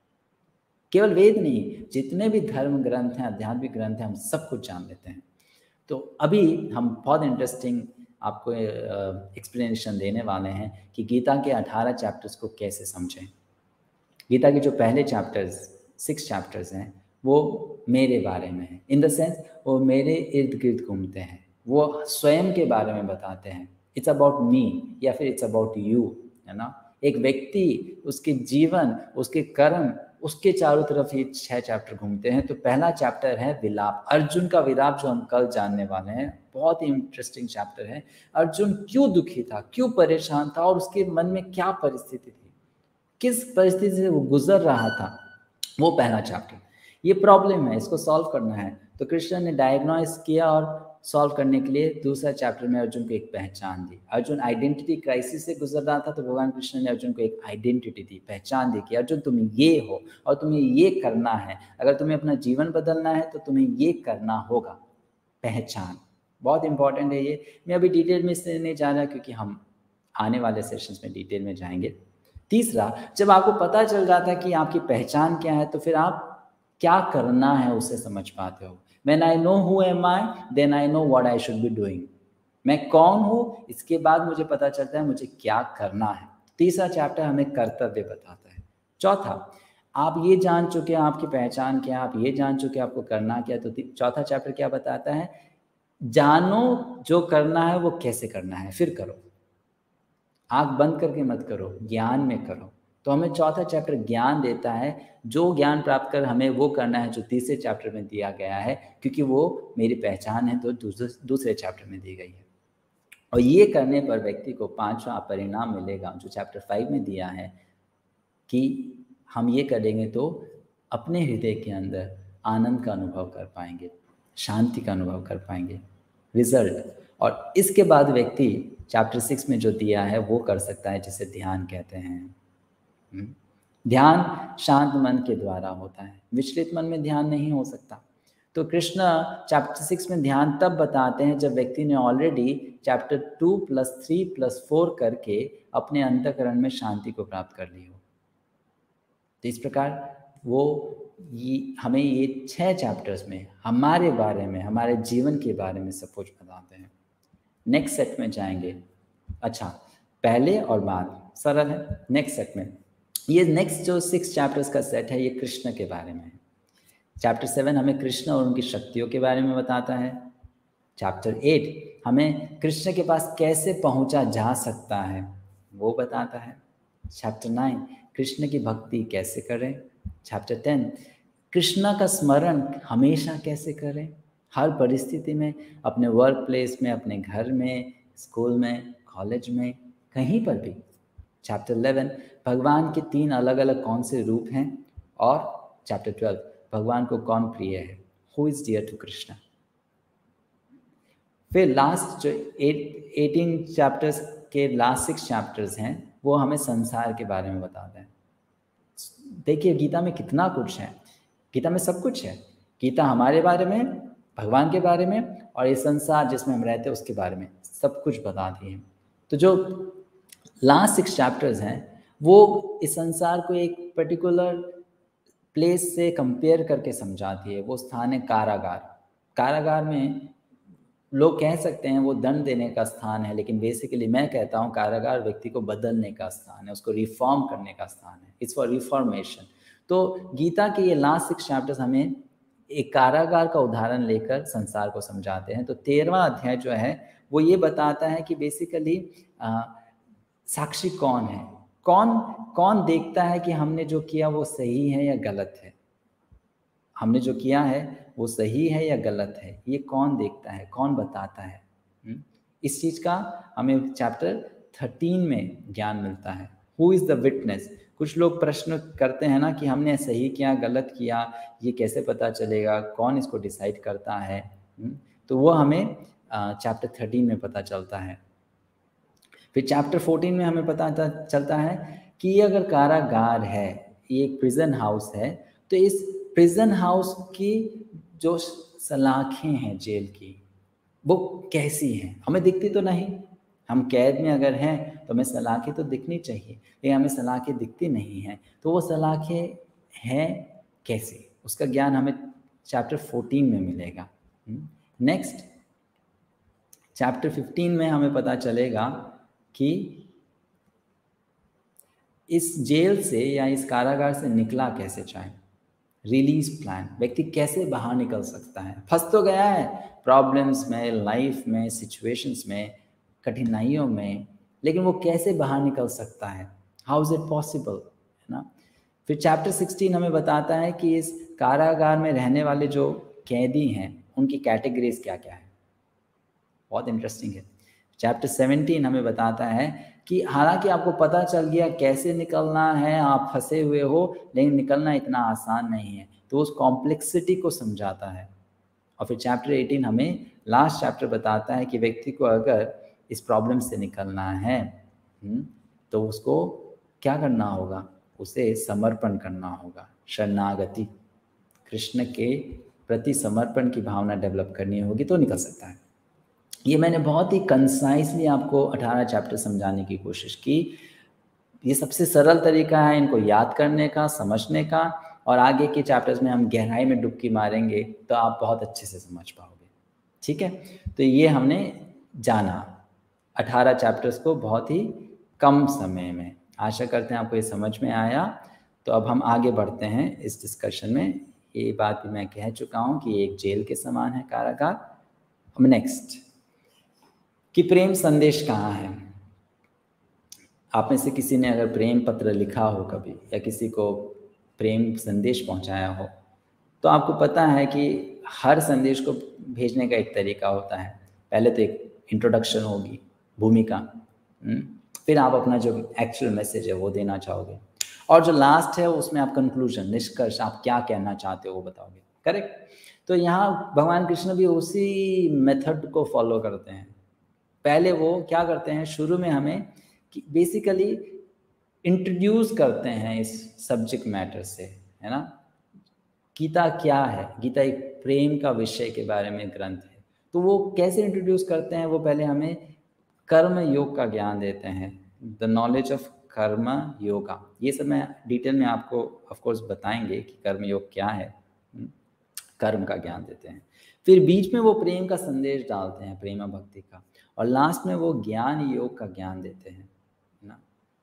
केवल वेद नहीं, जितने भी धर्म ग्रंथ हैं, आध्यात्मिक ग्रंथ हैं, हम सब कुछ जान लेते हैं। तो अभी हम बहुत इंटरेस्टिंग आपको एक्सप्लेनेशन देने वाले हैं कि गीता के अठारह चैप्टर्स को कैसे समझें। गीता के जो पहले चैप्टर्स, सिक्स चैप्टर्स हैं, वो मेरे बारे में है। इन द सेंस वो मेरे इर्द गिर्द घूमते हैं, वो स्वयं के बारे में बताते हैं। इट्स अबाउट मी या फिर इट्स अबाउट यू, है ना। एक व्यक्ति, उसके जीवन, उसके कर्म, उसके चारों तरफ ये छह चैप्टर घूमते हैं। तो पहला चैप्टर है विलाप, अर्जुन का विलाप, जो हम कल जानने वाले हैं। बहुत ही इंटरेस्टिंग चैप्टर है। अर्जुन क्यों दुखी था, क्यों परेशान था, और उसके मन में क्या परिस्थिति थी, किस परिस्थिति से वो गुजर रहा था, वो पहला चैप्टर। ये प्रॉब्लम है, इसको सॉल्व करना है। तो कृष्ण ने डायग्नोस किया और सॉल्व करने के लिए दूसरा चैप्टर में अर्जुन को एक पहचान दी। अर्जुन आइडेंटिटी क्राइसिस से गुजर रहा था, तो भगवान कृष्ण ने अर्जुन को एक आइडेंटिटी दी, पहचान दी कि अर्जुन तुम ये हो और तुम्हें ये करना है। अगर तुम्हें अपना जीवन बदलना है तो तुम्हें ये करना होगा। पहचान बहुत इंपॉर्टेंट है ये। मैं अभी डिटेल में इससे नहीं जा रहा, क्योंकि हम आने वाले सेशंस में डिटेल में जाएंगे। तीसरा, जब आपको पता चल जाता है कि आपकी पहचान क्या है, तो फिर आप क्या करना है उसे समझ पाते हो। When I know who am I, then I know what I should be doing. मैं कौन हूँ, इसके बाद मुझे पता चलता है मुझे क्या करना है। तीसरा चैप्टर हमें कर्तव्य बताता है। चौथा, आप ये जान चुके हैं आपकी पहचान क्या, आप ये जान चुके आपको करना क्या, तो चौथा चैप्टर क्या बताता है, जानो जो करना है वो कैसे करना है, फिर करो। आँख बंद करके मत करो, ज्ञान में करो। तो हमें चौथा चैप्टर ज्ञान देता है, जो ज्ञान प्राप्त कर हमें वो करना है जो तीसरे चैप्टर में दिया गया है, क्योंकि वो मेरी पहचान है तो दूसरे दूसरे चैप्टर में दी गई है। और ये करने पर व्यक्ति को पांचवा परिणाम मिलेगा, जो चैप्टर फाइव में दिया है, कि हम ये करेंगे तो अपने हृदय के अंदर आनंद का अनुभव कर पाएंगे, शांति का अनुभव कर पाएंगे, रिजल्ट। और इसके बाद व्यक्ति चैप्टर सिक्स में जो दिया है वो कर सकता है, जिसे ध्यान कहते हैं। ध्यान शांत मन के द्वारा होता है, विचलित मन में ध्यान नहीं हो सकता। तो कृष्ण चैप्टर सिक्स में ध्यान तब बताते हैं जब व्यक्ति ने already chapter two plus three plus four करके अपने अंतःकरण में शांति को प्राप्त कर ली हो। तो इस प्रकार वो ये हमें ये छह चैप्टर्स में हमारे बारे में, हमारे जीवन के बारे में सब कुछ बताते हैं। नेक्स्ट सेट में जाएंगे। अच्छा, पहले और बाद सरल है। नेक्स्ट सेट में ये नेक्स्ट जो सिक्स चैप्टर्स का सेट है, ये कृष्ण के बारे में है। चैप्टर सेवन हमें कृष्ण और उनकी शक्तियों के बारे में बताता है। चैप्टर एट हमें कृष्ण के पास कैसे पहुंचा जा सकता है वो बताता है। चैप्टर नाइन कृष्ण की भक्ति कैसे करें। चैप्टर टेन कृष्ण का स्मरण हमेशा कैसे करें, हर परिस्थिति में, अपने वर्क प्लेस में, अपने घर में, स्कूल में, कॉलेज में, कहीं पर भी। चैप्टर इलेवन भगवान के तीन अलग अलग कौन से रूप हैं। और चैप्टर ट्वेल्व भगवान को कौन प्रिय है, who is dear to Krishna. फिर लास्ट जो एट एटीन चैप्टर्स के लास्ट सिक्स चैप्टर्स हैं वो हमें संसार के बारे में बताते हैं। देखिए गीता में कितना कुछ है, गीता में सब कुछ है। गीता हमारे बारे में, भगवान के बारे में, और ये संसार जिसमें हम रहते हैं उसके बारे में सब कुछ बताती है। तो जो लास्ट सिक्स चैप्टर्स हैं वो इस संसार को एक पर्टिकुलर प्लेस से कंपेयर करके समझाती है। वो स्थान है कारागार। कारागार में लोग कह सकते हैं वो दंड देने का स्थान है, लेकिन बेसिकली मैं कहता हूँ कारागार व्यक्ति को बदलने का स्थान है, उसको रिफॉर्म करने का स्थान है। It's for reformation. तो गीता के ये लास्ट सिक्स चैप्टर्स हमें एक कारागार का उदाहरण लेकर संसार को समझाते हैं। तो तेरहवां अध्याय जो है वो ये बताता है कि बेसिकली साक्षी कौन है, कौन कौन देखता है कि हमने जो किया वो सही है या गलत है, हमने जो किया है वो सही है या गलत है, ये कौन देखता है, कौन बताता है। इस चीज़ का हमें चैप्टर थर्टीन में ज्ञान मिलता है। Who is the witness. कुछ लोग प्रश्न करते हैं ना कि हमने सही किया गलत किया, ये कैसे पता चलेगा, कौन इसको डिसाइड करता है। तो वो हमें चैप्टर थर्टीन में पता चलता है। फिर चैप्टर फोर्टीन में हमें पता चलता है कि ये अगर कारागार है, ये एक प्रिजन हाउस है, तो इस प्रिजन हाउस की जो सलाखें हैं जेल की वो कैसी हैं। हमें दिखती तो नहीं, हम कैद में अगर हैं तो हमें सलाखें तो दिखनी चाहिए, लेकिन हमें सलाखें दिखती नहीं हैं। तो वो सलाखें हैं कैसी, उसका ज्ञान हमें चैप्टर फोर्टीन में मिलेगा। नेक्स्ट चैप्टर फिफ्टीन में हमें पता चलेगा कि इस जेल से या इस कारागार से निकला कैसे जाए, रिलीज प्लान। व्यक्ति कैसे बाहर निकल सकता है, फंस तो गया है प्रॉब्लम्स में, लाइफ में, सिचुएशंस में, कठिनाइयों में, लेकिन वो कैसे बाहर निकल सकता है, हाउ इज इट पॉसिबल, है ना। फिर चैप्टर सिक्सटीन हमें बताता है कि इस कारागार में रहने वाले जो कैदी हैं उनकी कैटेगरीज क्या क्या है, बहुत इंटरेस्टिंग है। चैप्टर सेवनटीन हमें बताता है कि हालांकि आपको पता चल गया कैसे निकलना है, आप फंसे हुए हो, लेकिन निकलना इतना आसान नहीं है, तो उस कॉम्प्लेक्सिटी को समझाता है। और फिर चैप्टर एटीन हमें लास्ट चैप्टर बताता है कि व्यक्ति को अगर इस प्रॉब्लम से निकलना है तो उसको क्या करना होगा, उसे समर्पण करना होगा, शरणागति, कृष्ण के प्रति समर्पण की भावना डेवलप करनी होगी तो निकल सकता है। ये मैंने बहुत ही कंसाइसली आपको अठारह चैप्टर समझाने की कोशिश की। ये सबसे सरल तरीका है इनको याद करने का, समझने का, और आगे के चैप्टर्स में हम गहराई में डुबकी मारेंगे तो आप बहुत अच्छे से समझ पाओगे। ठीक है, तो ये हमने जाना अठारह चैप्टर्स को बहुत ही कम समय में। आशा करते हैं आपको ये समझ में आया। तो अब हम आगे बढ़ते हैं इस डिस्कशन में। ये बात भी मैं कह चुका हूँ कि एक जेल के समान है कारागार। हम नेक्स्ट कि प्रेम संदेश कहाँ है। आप में से किसी ने अगर प्रेम पत्र लिखा हो कभी या किसी को प्रेम संदेश पहुंचाया हो तो आपको पता है कि हर संदेश को भेजने का एक तरीका होता है। पहले तो एक इंट्रोडक्शन होगी, भूमिका, फिर आप अपना जो एक्चुअल मैसेज है वो देना चाहोगे, और जो लास्ट है उसमें आप कंक्लूजन, निष्कर्ष, आप क्या कहना चाहते हो वो बताओगे। करेक्ट। तो यहाँ भगवान कृष्ण भी उसी मेथड को फॉलो करते हैं। पहले वो क्या करते हैं, शुरू में हमें बेसिकली इंट्रोड्यूस करते हैं इस सब्जेक्ट मैटर से, है ना। गीता क्या है, गीता एक प्रेम का विषय के बारे में ग्रंथ है। तो वो कैसे इंट्रोड्यूस करते हैं, वो पहले हमें कर्म योग का ज्ञान देते हैं, द नॉलेज ऑफ कर्म योगा। ये सब मैं डिटेल में आपको ऑफ कोर्स बताएंगे कि कर्म योग क्या है, कर्म का ज्ञान देते हैं। फिर बीच में वो प्रेम का संदेश डालते हैं, प्रेम भक्ति का, और लास्ट में वो ज्ञान योग का ज्ञान देते हैं ना।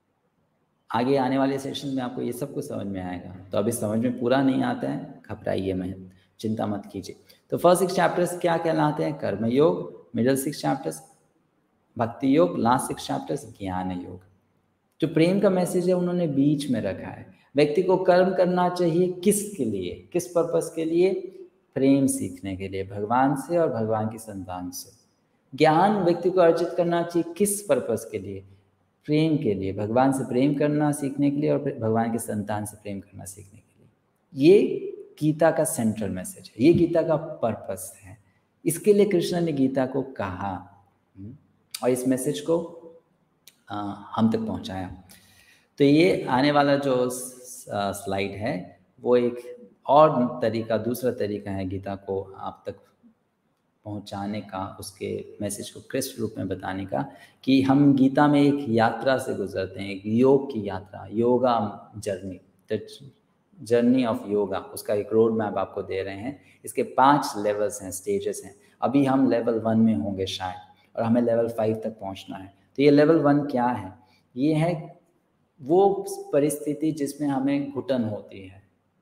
आगे आने वाले सेशन में आपको ये सब कुछ समझ में आएगा। तो अभी समझ में पूरा नहीं आता है, घबराइए मत, चिंता मत कीजिए। तो फर्स्ट सिक्स चैप्टर्स क्या कहलाते हैं, कर्म योग, मिडिल सिक्स चैप्टर्स भक्ति योग, लास्ट सिक्स चैप्टर्स ज्ञान योग। जो प्रेम का मैसेज है उन्होंने बीच में रखा है। व्यक्ति को कर्म करना चाहिए किसके लिए, किस पर्पस के लिए, प्रेम सीखने के लिए, भगवान से और भगवान की संतान से। ज्ञान व्यक्ति को अर्जित करना चाहिए किस पर्पस के लिए, प्रेम के लिए, भगवान से प्रेम करना सीखने के लिए और भगवान की संतान से प्रेम करना सीखने के लिए। ये गीता का सेंट्रल मैसेज है, ये गीता का पर्पस है। इसके लिए कृष्ण ने गीता को कहा और इस मैसेज को आ, हम तक पहुंचाया। तो ये आने वाला जो स्लाइड है वो एक और तरीका, दूसरा तरीका है गीता को आप तक पहुंचाने का, उसके मैसेज को क्रिस्ट रूप में बताने का, कि हम गीता में एक यात्रा से गुजरते हैं, एक योग की यात्रा, yoga journey, the journey of yoga, उसका एक रोड मैप आपको दे रहे हैं। इसके पांच लेवल्स हैं, स्टेजेस हैं। अभी हम लेवल वन में होंगे शायद, और हमें लेवल फाइव तक पहुंचना है। तो ये लेवल वन क्या है? ये है वो परिस्थिति जिसमें हमें घुटन होती है,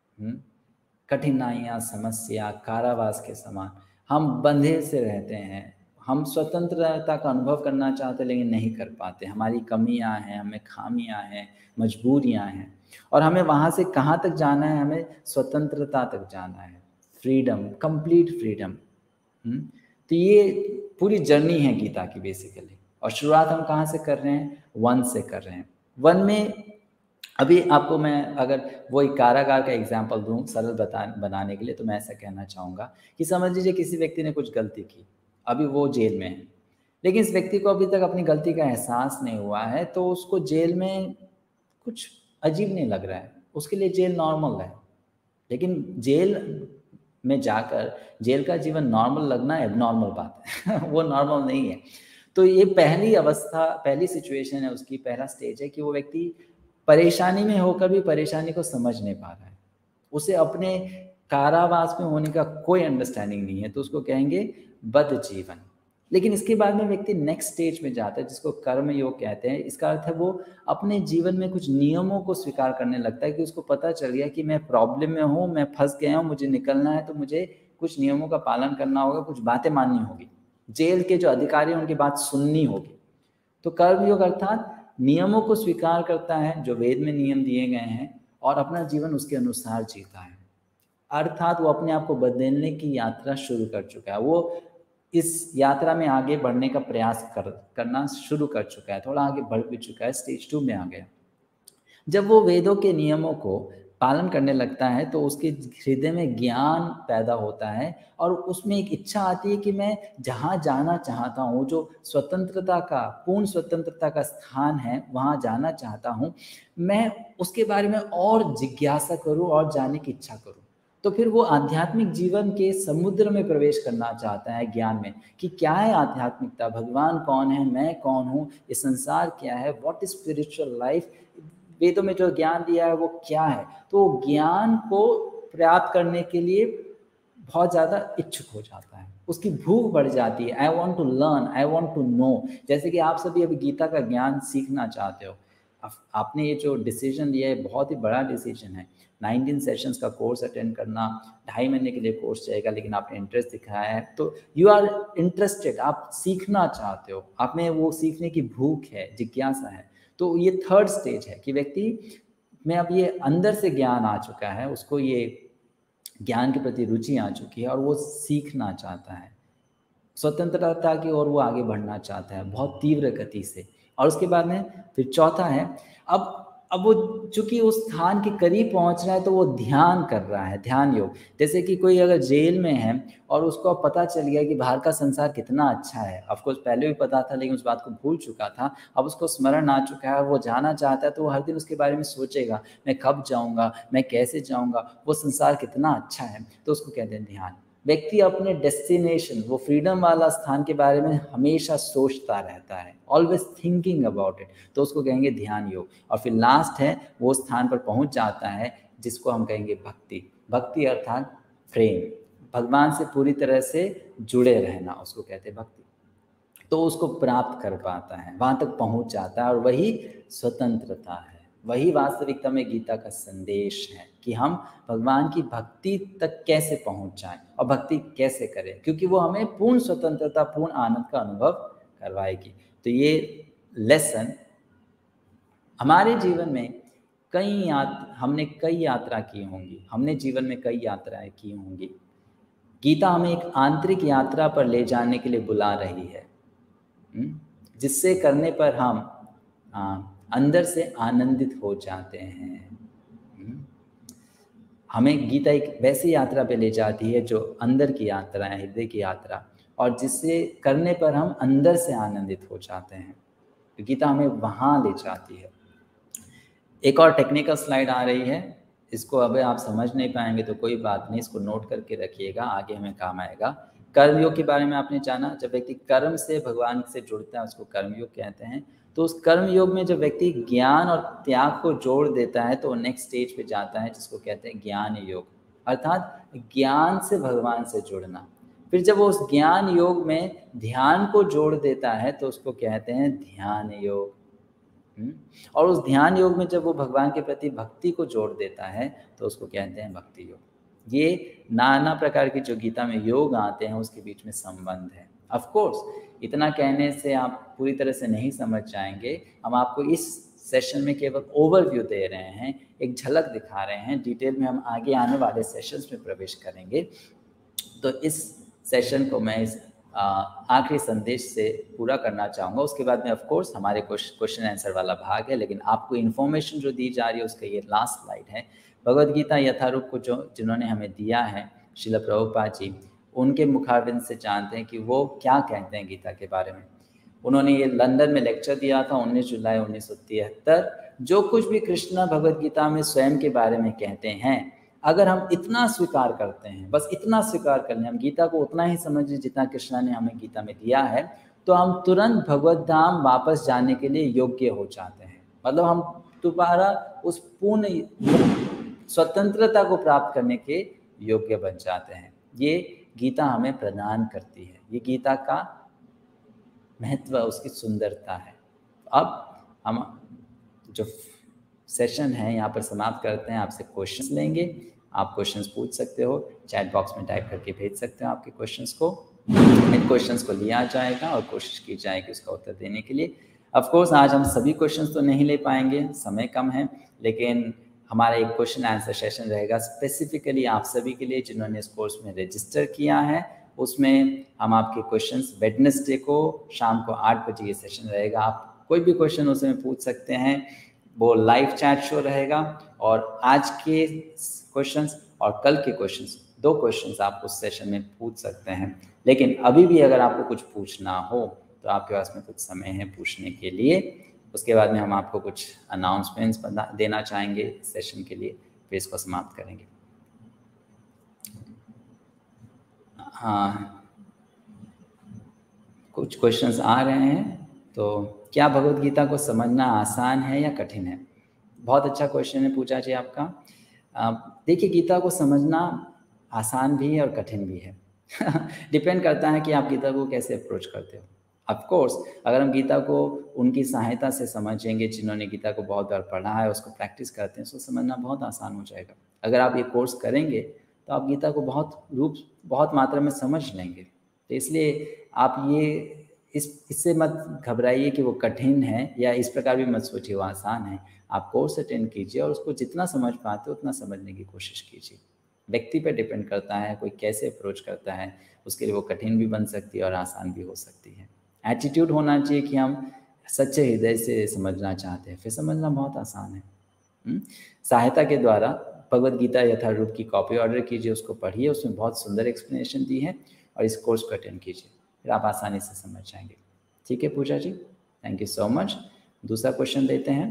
कठिनाइयाँ, समस्या, कारावास के समान हम बंधे से रहते हैं। हम स्वतंत्रता का अनुभव करना चाहते लेकिन नहीं कर पाते। हमारी कमियां हैं, हमें खामियां हैं, मजबूरियां हैं, और हमें वहाँ से कहाँ तक जाना है? हमें स्वतंत्रता तक जाना है, फ्रीडम, कंप्लीट फ्रीडम। तो ये पूरी जर्नी है गीता की बेसिकली। और शुरुआत हम कहाँ से कर रहे हैं? वन से कर रहे हैं। वन में अभी आपको मैं अगर वो एक कारागार का एग्जाम्पल दूं सरल बता बनाने के लिए, तो मैं ऐसा कहना चाहूँगा कि समझ लीजिए किसी व्यक्ति ने कुछ गलती की, अभी वो जेल में है, लेकिन इस व्यक्ति को अभी तक अपनी गलती का एहसास नहीं हुआ है, तो उसको जेल में कुछ अजीब नहीं लग रहा है, उसके लिए जेल नॉर्मल है। लेकिन जेल में जाकर जेल का जीवन नॉर्मल लगना एबनॉर्मल बात है वो नॉर्मल नहीं है। तो ये पहली अवस्था, पहली सिचुएशन है उसकी, पहला स्टेज है कि वो व्यक्ति परेशानी में होकर भी परेशानी को समझ नहीं पा रहा है, उसे अपने कारावास में होने का कोई अंडरस्टैंडिंग नहीं है, तो उसको कहेंगे बद्ध जीवन। लेकिन इसके बाद में व्यक्ति नेक्स्ट स्टेज में जाता है, जिसको कर्म योग कहते हैं। इसका अर्थ है वो अपने जीवन में कुछ नियमों को स्वीकार करने लगता है, कि उसको पता चल गया कि मैं प्रॉब्लम में हूँ, मैं फंस गया हूँ, मुझे निकलना है, तो मुझे कुछ नियमों का पालन करना होगा, कुछ बातें माननी होगी, जेल के जो अधिकारी हैं उनकी बात सुननी होगी। तो कर्म योग अर्थात नियमों को स्वीकार करता है, जो वेद में नियम दिए गए हैं, और अपना जीवन उसके अनुसार जीता है। अर्थात वो अपने आप को बदलने की यात्रा शुरू कर चुका है, वो इस यात्रा में आगे बढ़ने का प्रयास कर करना शुरू कर चुका है, थोड़ा आगे बढ़ भी चुका है, स्टेज टू में आ गया। जब वो वेदों के नियमों को पालन करने लगता है तो उसके हृदय में ज्ञान पैदा होता है, और उसमें एक इच्छा आती है कि मैं जहाँ जाना चाहता हूँ, जो स्वतंत्रता का, पूर्ण स्वतंत्रता का स्थान है, वहाँ जाना चाहता हूँ, मैं उसके बारे में और जिज्ञासा करूँ और जानने की इच्छा करूँ। तो फिर वो आध्यात्मिक जीवन के समुद्र में प्रवेश करना चाहता है, ज्ञान में, कि क्या है आध्यात्मिकता, भगवान कौन है, मैं कौन हूँ, ये संसार क्या है, व्हाट इज स्पिरिचुअल लाइफ, वेदों में जो ज्ञान दिया है वो क्या है। तो ज्ञान को प्राप्त करने के लिए बहुत ज़्यादा इच्छुक हो जाता है, उसकी भूख बढ़ जाती है। I want to learn, I want to know. जैसे कि आप सभी अभी गीता का ज्ञान सीखना चाहते हो, आपने ये जो डिसीजन लिया है बहुत ही बड़ा डिसीजन है। नाइनटीन सेशंस का कोर्स अटेंड करना, ढाई महीने के लिए कोर्स जाएगा, लेकिन आपने इंटरेस्ट दिखाया है, तो यू आर इंटरेस्टेड, आप सीखना चाहते हो, आप में वो सीखने की भूख है, जिज्ञासा है। तो ये थर्ड स्टेज है कि व्यक्ति में अब ये अंदर से ज्ञान आ चुका है, उसको ये ज्ञान के प्रति रुचि आ चुकी है, और वो सीखना चाहता है, स्वतंत्रता की ओर वो आगे बढ़ना चाहता है बहुत तीव्र गति से। और उसके बाद में फिर चौथा है, अब अब वो चूंकि उस स्थान के करीब पहुंच रहा है, तो वो ध्यान कर रहा है, ध्यान योग। जैसे कि कोई अगर जेल में है और उसको पता चल गया कि बाहर का संसार कितना अच्छा है, ऑफकोर्स पहले भी पता था लेकिन उस बात को भूल चुका था, अब उसको स्मरण आ चुका है और वो जाना चाहता है, तो वो हर दिन उसके बारे में सोचेगा, मैं कब जाऊंगा, मैं कैसे जाऊंगा, वो संसार कितना अच्छा है। तो उसको कहते हैं ध्यान। व्यक्ति अपने डेस्टिनेशन, वो फ्रीडम वाला स्थान के बारे में हमेशा सोचता रहता है, ऑलवेज थिंकिंग अबाउट इट, तो उसको कहेंगे ध्यान योग। और फिर लास्ट है, वो स्थान पर पहुंच जाता है जिसको हम कहेंगे भक्ति। भक्ति अर्थात प्रेम, भगवान से पूरी तरह से जुड़े रहना, उसको कहते हैं भक्ति। तो उसको प्राप्त कर पाता है, वहां तक पहुंच जाता है, और वही स्वतंत्रता है, वही वास्तविकता में गीता का संदेश है कि हम भगवान की भक्ति तक कैसे पहुंच जाएं और भक्ति कैसे करें, क्योंकि वो हमें पूर्ण स्वतंत्रता, पूर्ण आनंद का अनुभव करवाएगी। तो ये लेसन हमारे जीवन में कई यात हमने कई यात्रा की होंगी, हमने जीवन में कई यात्राएं की होंगी। गीता हमें एक आंतरिक यात्रा पर ले जाने के लिए बुला रही है, जिससे करने पर हम आ, अंदर से आनंदित हो जाते हैं। हमें गीता एक वैसी यात्रा पे ले जाती है जो अंदर की यात्रा है, हृदय की यात्रा, और जिससे करने पर हम अंदर से आनंदित हो जाते हैं। तो गीता हमें वहाँ ले जाती है। एक और टेक्निकल स्लाइड आ रही है, इसको अब आप समझ नहीं पाएंगे तो कोई बात नहीं, इसको नोट करके रखिएगा, आगे हमें काम आएगा। कर्मयोग के बारे में आपने जाना, जब व्यक्ति कर्म से भगवान से जुड़ता है उसको कर्मयोग कहते हैं। तो उस कर्मयोग में जब व्यक्ति ज्ञान और त्याग को जोड़ देता है तो नेक्स्ट स्टेज पे जाता है, जिसको कहते हैं ज्ञान योग, अर्थात ज्ञान से भगवान से जुड़ना। फिर जब वो उस ज्ञान योग में ध्यान को जोड़ देता है तो उसको कहते हैं ध्यान योग। और उस ध्यान योग में जब वो भगवान के प्रति भक्ति को जोड़ देता है तो उसको कहते हैं भक्ति योग। ये नाना प्रकार के जो गीता में योग आते हैं उसके बीच में संबंध है। ऑफ कोर्स इतना कहने से आप पूरी तरह से नहीं समझ जाएंगे, हम आपको इस सेशन में केवल ओवरव्यू दे रहे हैं, एक झलक दिखा रहे हैं। डिटेल में हम आगे आने वाले सेशंस में प्रवेश करेंगे। तो इस सेशन को मैं इस आखिरी संदेश से पूरा करना चाहूँगा। उसके बाद में ऑफ कोर्स हमारे क्वेश्चन आंसर वाला भाग है, लेकिन आपको इन्फॉर्मेशन जो दी जा रही है उसका ये लास्ट स्लाइड है। भगवद गीता यथारूप को जो जिन्होंने हमें दिया है श्रील प्रभुपाद जी, उनके मुखारबिंद से जानते हैं कि वो क्या कहते हैं गीता के बारे में। उन्होंने ये लंदन में लेक्चर दिया था उन्नीस जुलाई उन्नीस सौ तिहत्तर। जो कुछ भी कृष्ण भगवद गीता में स्वयं के बारे में कहते हैं, अगर हम इतना स्वीकार करते हैं, बस इतना स्वीकार कर लें, हम गीता को उतना ही समझें जितना कृष्ण ने हमें गीता में दिया है, तो हम तुरंत भगवत धाम वापस जाने के लिए योग्य हो जाते हैं। मतलब हम दोबारा उस पूर्ण स्वतंत्रता को प्राप्त करने के योग्य बन जाते हैं। ये गीता हमें प्रदान करती है, ये गीता का महत्व, उसकी सुंदरता है। अब हम जो सेशन है यहाँ पर समाप्त करते हैं। आपसे क्वेश्चंस लेंगे, आप क्वेश्चंस पूछ सकते हो, चैट बॉक्स में टाइप करके भेज सकते हो आपके क्वेश्चंस को। इन क्वेश्चंस को लिया जाएगा और कोशिश की जाएगी उसका उत्तर देने के लिए। ऑफ कोर्स आज हम सभी क्वेश्चंस तो नहीं ले पाएंगे, समय कम है, लेकिन हमारा एक क्वेश्चन आंसर सेशन रहेगा स्पेसिफिकली आप सभी के लिए जिन्होंने इस कोर्स में रजिस्टर किया है। उसमें हम आपके क्वेश्चंस वेडनेसडे को शाम को आठ बजे ये सेशन रहेगा। आप कोई भी क्वेश्चन उसमें पूछ सकते हैं, वो लाइव चैट शो रहेगा। और आज के क्वेश्चंस और कल के क्वेश्चंस, दो क्वेश्चंस आप उस सेशन में पूछ सकते हैं। लेकिन अभी भी अगर आपको कुछ पूछना हो तो आपके पास में कुछ समय है पूछने के लिए। उसके बाद में हम आपको कुछ अनाउंसमेंट्स देना चाहेंगे सेशन के लिए, फिर इसको समाप्त करेंगे। हाँ, कुछ क्वेश्चंस आ रहे हैं। तो क्या भगवद गीता को समझना आसान है या कठिन है? बहुत अच्छा क्वेश्चन है पूछा जी आपका। देखिए, गीता को समझना आसान भी है और कठिन भी है। डिपेंड करता है कि आप गीता को कैसे अप्रोच करते हो। ऑफ कोर्स अगर हम गीता को उनकी सहायता से समझेंगे जिन्होंने गीता को बहुत बार पढ़ा है, उसको प्रैक्टिस करते हैं, उसको समझना बहुत आसान हो जाएगा। अगर आप ये कोर्स करेंगे तो आप गीता को बहुत रूप बहुत मात्रा में समझ लेंगे। तो इसलिए आप ये इस इससे मत घबराइए कि वो कठिन है, या इस प्रकार भी मत सोचिए वो आसान है। आप कोर्स अटेंड कीजिए और उसको जितना समझ पाते हो उतना समझने की कोशिश कीजिए। व्यक्ति पर डिपेंड करता है कोई कैसे अप्रोच करता है, उसके लिए वो कठिन भी बन सकती है और आसान भी हो सकती है। एटीट्यूड होना चाहिए कि हम सच्चे हृदय से समझना चाहते हैं, फिर समझना बहुत आसान है। हुँ? सहायता के द्वारा भगवद गीता यथारूप की कॉपी ऑर्डर कीजिए, उसको पढ़िए, उसमें बहुत सुंदर एक्सप्लेनेशन दी है, और इस कोर्स को अटेंड कीजिए, फिर आप आसानी से समझ जाएंगे। ठीक है Pooja ji, thank you so much. दूसरा क्वेश्चन लेते हैं।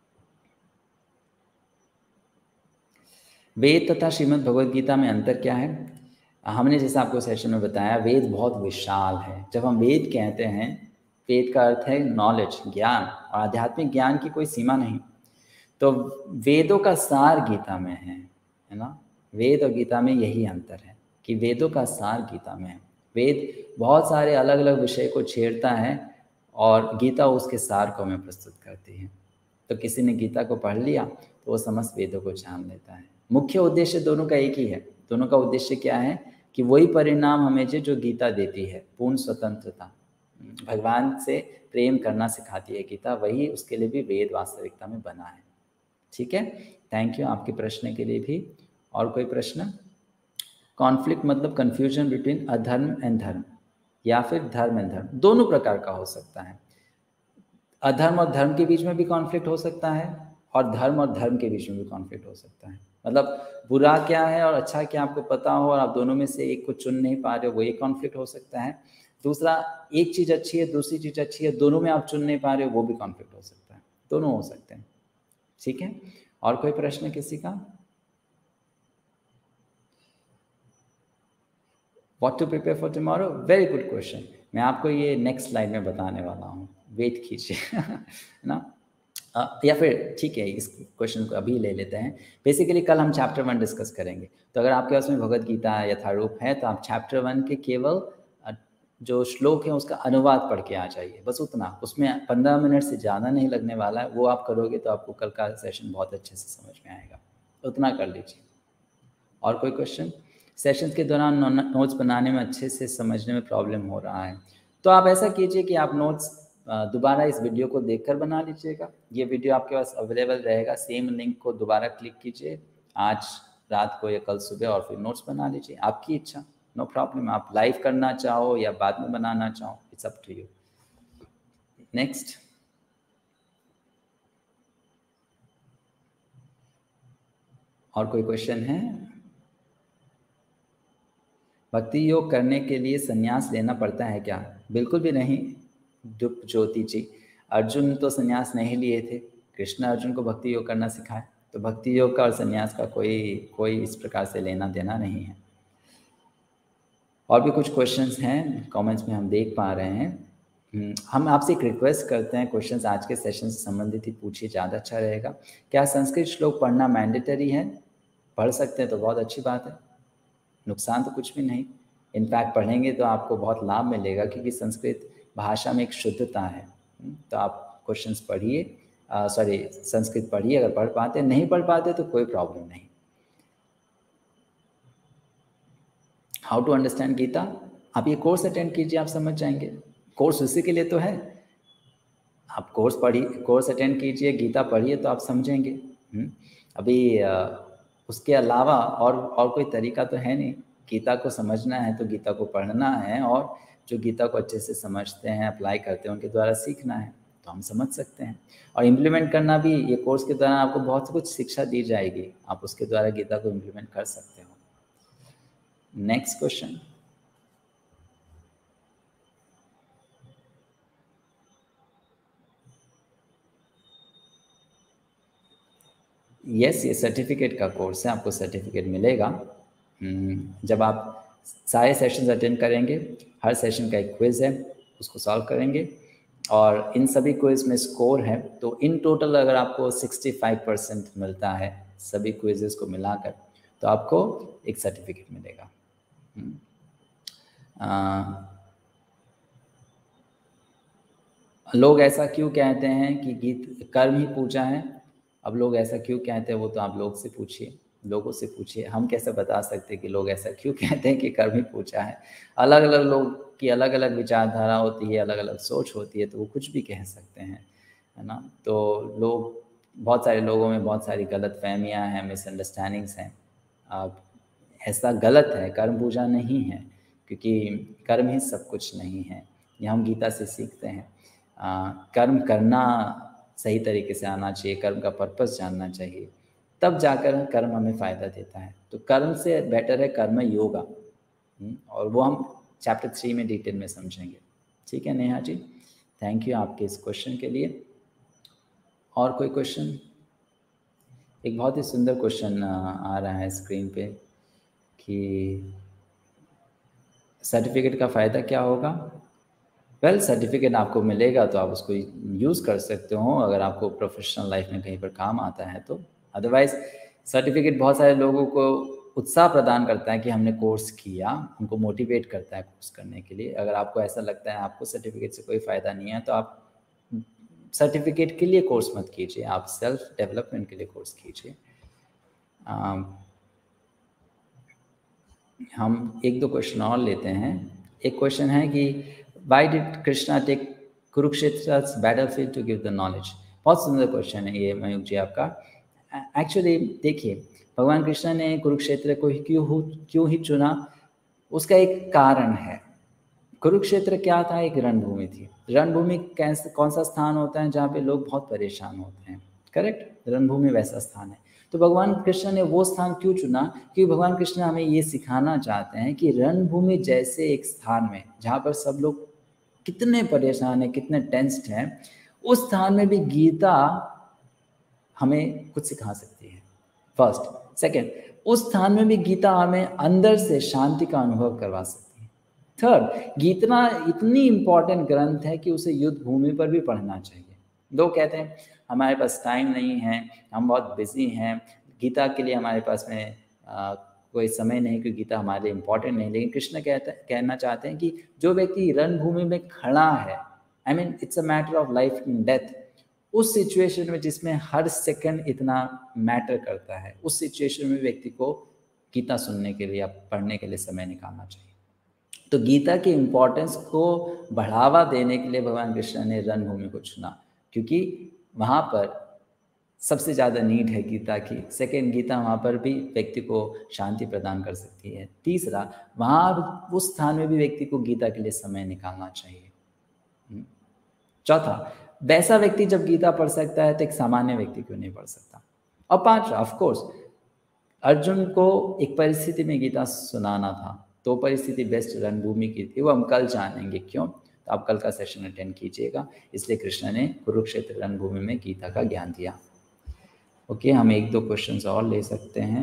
वेद तथा श्रीमद् भगवद गीता में अंतर क्या है? हमने जैसे आपको सेशन में बताया, वेद बहुत विशाल है। जब हम वेद कहते हैं, वेद का अर्थ है नॉलेज, ज्ञान, और आध्यात्मिक ज्ञान की कोई सीमा नहीं। तो वेदों का सार गीता में है, है ना। वेद और गीता में यही अंतर है कि वेदों का सार गीता में है। वेद बहुत सारे अलग अलग विषय को छेड़ता है और गीता उसके सार को हमें प्रस्तुत करती है। तो किसी ने गीता को पढ़ लिया तो वो समस्त वेदों को जान लेता है। मुख्य उद्देश्य दोनों का एक ही है। दोनों का उद्देश्य क्या है कि वही परिणाम हमें जो गीता देती है, पूर्ण स्वतंत्रता, भगवान से प्रेम करना सिखाती है गीता, वही उसके लिए भी वेद वास्तविकता में बना है। ठीक है, थैंक यू आपके प्रश्न के लिए भी। और कोई प्रश्न? कॉन्फ्लिक्ट मतलब कंफ्यूजन बिटवीन अधर्म एंड धर्म, या फिर धर्म एंड धर्म, दोनों प्रकार का हो सकता है। अधर्म और धर्म के बीच में भी कॉन्फ्लिक्ट हो सकता है, और धर्म और धर्म के बीच में भी कॉन्फ्लिक्ट हो सकता है। मतलब बुरा क्या है और अच्छा क्या आपको पता हो और आप दोनों में से एक को चुन नहीं पा रहे हो, वो एक कॉन्फ्लिक्ट हो सकता है। दूसरा, एक चीज़ अच्छी है, दूसरी चीज़ अच्छी है, दोनों में आप चुन नहीं पा रहे हो, वो भी कॉन्फ्लिक्ट हो सकता है। दोनों हो सकते हैं, ठीक है। और कोई प्रश्न किसी का? What to prepare for tomorrow, very good question. मैं आपको ये नेक्स्ट स्लाइड में बताने वाला हूँ, वेट कीजिए है ना। Uh, या फिर ठीक है, इस क्वेश्चन को अभी ले लेते हैं। बेसिकली कल हम चैप्टर वन डिस्कस करेंगे, तो अगर आपके पास में भगवद गीता यथारूप है तो आप चैप्टर वन के केवल जो श्लोक है उसका अनुवाद पढ़ के आ जाइए, बस उतना। उसमें पंद्रह मिनट से ज़्यादा नहीं लगने वाला है, वो आप करोगे तो आपको कल का सेशन बहुत अच्छे से समझ में आएगा, उतना कर लीजिए। और कोई क्वेश्चन? सेशंस के दौरान नोट्स बनाने में अच्छे से समझने में प्रॉब्लम हो रहा है, तो आप ऐसा कीजिए कि आप नोट्स दोबारा इस वीडियो को देखकर बना लीजिएगा। ये वीडियो आपके पास अवेलेबल रहेगा, सेम लिंक को दोबारा क्लिक कीजिए आज रात को या कल सुबह और फिर नोट्स बना लीजिए, आपकी इच्छा, नो प्रॉब्लम। आप लाइव करना चाहो या बाद में बनाना चाहो, it's up to you. Next, और कोई क्वेश्चन है? भक्ति योग करने के लिए संन्यास लेना पड़ता है क्या? बिल्कुल भी नहीं दुप ज्योति जी, अर्जुन तो संन्यास नहीं लिए थे, कृष्ण अर्जुन को भक्ति योग करना सिखाए, तो भक्ति योग का और संन्यास का कोई कोई इस प्रकार से लेना देना नहीं है। और भी कुछ क्वेश्चंस हैं कमेंट्स में हम देख पा रहे हैं। हम आपसे एक रिक्वेस्ट करते हैं, क्वेश्चंस आज के सेशन से संबंधित ही पूछिए, ज़्यादा अच्छा रहेगा। क्या संस्कृत श्लोक पढ़ना मैंडेटरी है? पढ़ सकते हैं तो बहुत अच्छी बात है, नुकसान तो कुछ भी नहीं। इनफैक्ट पढ़ेंगे तो आपको बहुत लाभ मिलेगा, क्योंकि संस्कृत भाषा में एक शुद्धता है। तो आप क्वेश्चंस पढ़िए, सॉरी संस्कृत पढ़िए, अगर पढ़ पाते, नहीं पढ़ पाते तो कोई प्रॉब्लम नहीं। हाउ टू अंडरस्टैंड गीता, आप ये कोर्स अटेंड कीजिए, आप समझ जाएंगे। कोर्स उसी के लिए तो है, आप कोर्स पढ़िए, कोर्स अटेंड कीजिए, गीता पढ़िए तो आप समझेंगे। अभी उसके अलावा और और कोई तरीका तो है नहीं। गीता को समझना है तो गीता को पढ़ना है, और जो गीता को अच्छे से समझते हैं, अप्लाई करते हैं, उनके द्वारा सीखना है, तो हम समझ सकते हैं। और इम्प्लीमेंट करना भी, ये कोर्स के दौरान आपको बहुत कुछ शिक्षा दी जाएगी, आप उसके द्वारा गीता को इम्प्लीमेंट कर सकते हो। नेक्स्ट क्वेश्चन, यस, ये सर्टिफिकेट का कोर्स है, आपको सर्टिफिकेट मिलेगा जब आप सारे सेशंस अटेंड करेंगे। हर सेशन का एक क्विज़ है, उसको सॉल्व करेंगे, और इन सभी क्विज़ में स्कोर है, तो इन टोटल अगर आपको पैंसठ परसेंट मिलता है सभी क्विज़ेस को मिलाकर, तो आपको एक सर्टिफिकेट मिलेगा। आ, लोग ऐसा क्यों कहते हैं कि गीत कर्म ही पूजा है? अब लोग ऐसा क्यों कहते हैं वो तो आप लोग से पूछिए, लोगों से पूछिए, हम कैसे बता सकते हैं कि लोग ऐसा क्यों कहते हैं कि कर्म ही पूजा है। अलग अलग लोग की अलग अलग विचारधारा होती है, अलग अलग सोच होती है, तो वो कुछ भी कह सकते हैं, है ना। तो लोग, बहुत सारे लोगों में बहुत सारी गलत फहमियाँ हैं, मिसअंडरस्टैंडिंग्स हैं। अब ऐसा गलत है, कर्म पूजा नहीं है, क्योंकि कर्म ही सब कुछ नहीं है, ये हम गीता से सीखते हैं। आ, कर्म करना सही तरीके से आना चाहिए, कर्म का पर्पस जानना चाहिए, तब जाकर कर्म हमें फ़ायदा देता है। तो कर्म से बेटर है कर्म योगा, और वो हम चैप्टर थ्री में डिटेल में समझेंगे। ठीक है नेहा जी, थैंक यू आपके इस क्वेश्चन के लिए। और कोई क्वेश्चन? एक बहुत ही सुंदर क्वेश्चन आ रहा है स्क्रीन पे कि सर्टिफिकेट का फ़ायदा क्या होगा? वेल well, सर्टिफिकेट आपको मिलेगा तो आप उसको यूज़ कर सकते हो, अगर आपको प्रोफेशनल लाइफ में कहीं पर काम आता है तो। अदरवाइज़ सर्टिफिकेट बहुत सारे लोगों को उत्साह प्रदान करता है कि हमने कोर्स किया, उनको मोटिवेट करता है कोर्स करने के लिए। अगर आपको ऐसा लगता है आपको सर्टिफिकेट से कोई फ़ायदा नहीं है, तो आप सर्टिफिकेट के लिए कोर्स मत कीजिए, आप सेल्फ डेवलपमेंट के लिए कोर्स कीजिए। हम एक दो क्वेश्चन और लेते हैं। एक क्वेश्चन है कि why did Krishna take Kurukshetra battlefield to give the knowledge? बहुत सुंदर क्वेश्चन है ये मयूख जी आपका। एक्चुअली देखिए, भगवान कृष्ण ने कुरुक्षेत्र को क्यों क्यों ही चुना, उसका एक कारण है। कुरुक्षेत्र क्या था? एक रणभूमि थी। रणभूमि कैसे, कौन सा स्थान होता है जहाँ पे लोग बहुत परेशान होते हैं, करेक्ट। रणभूमि वैसा स्थान है। तो भगवान कृष्ण ने वो स्थान क्यों चुना? क्योंकि भगवान कृष्ण हमें ये सिखाना चाहते हैं कि रणभूमि जैसे एक स्थान में जहाँ पर सब लोग कितने परेशान हैं, कितने टेंस्ड हैं, उस स्थान में भी गीता हमें कुछ सिखा सकती है। फर्स्ट। सेकंड, उस स्थान में भी गीता हमें अंदर से शांति का अनुभव करवा सकती है। थर्ड, गीता इतनी इंपॉर्टेंट ग्रंथ है कि उसे युद्ध भूमि पर भी पढ़ना चाहिए। लोग कहते हैं हमारे पास टाइम नहीं है, हम बहुत बिजी हैं, गीता के लिए हमारे पास में आ, कोई समय नहीं, क्योंकि गीता हमारे लिए इम्पोर्टेंट नहीं। लेकिन कृष्ण कहते कहना चाहते हैं कि जो व्यक्ति रणभूमि में खड़ा है, I mean it's a matter of life and death, उस सिचुएशन में जिसमें हर सेकंड इतना मैटर करता है, उस सिचुएशन में व्यक्ति को गीता सुनने के लिए या पढ़ने के लिए समय निकालना चाहिए। तो गीता की इम्पोर्टेंस को बढ़ावा देने के लिए भगवान कृष्ण ने रणभूमि को चुना, क्योंकि वहाँ पर सबसे ज़्यादा नीड है गीता की। सेकेंड, गीता वहाँ पर भी व्यक्ति को शांति प्रदान कर सकती है। तीसरा, वहाँ उस स्थान में भी व्यक्ति को गीता के लिए समय निकालना चाहिए। चौथा, वैसा व्यक्ति जब गीता पढ़ सकता है तो एक सामान्य व्यक्ति क्यों नहीं पढ़ सकता। और पांचवा, ऑफ कोर्स अर्जुन को एक परिस्थिति में गीता सुनाना था, तो परिस्थिति बेस्ट रणभूमि की थी, वो हम कल जानेंगे क्यों। तो आप कल का सेशन अटेंड कीजिएगा। इसलिए कृष्ण ने कुरुक्षेत्र रणभूमि में गीता का ज्ञान दिया। ओके, हम एक दो क्वेश्चंस और ले सकते हैं।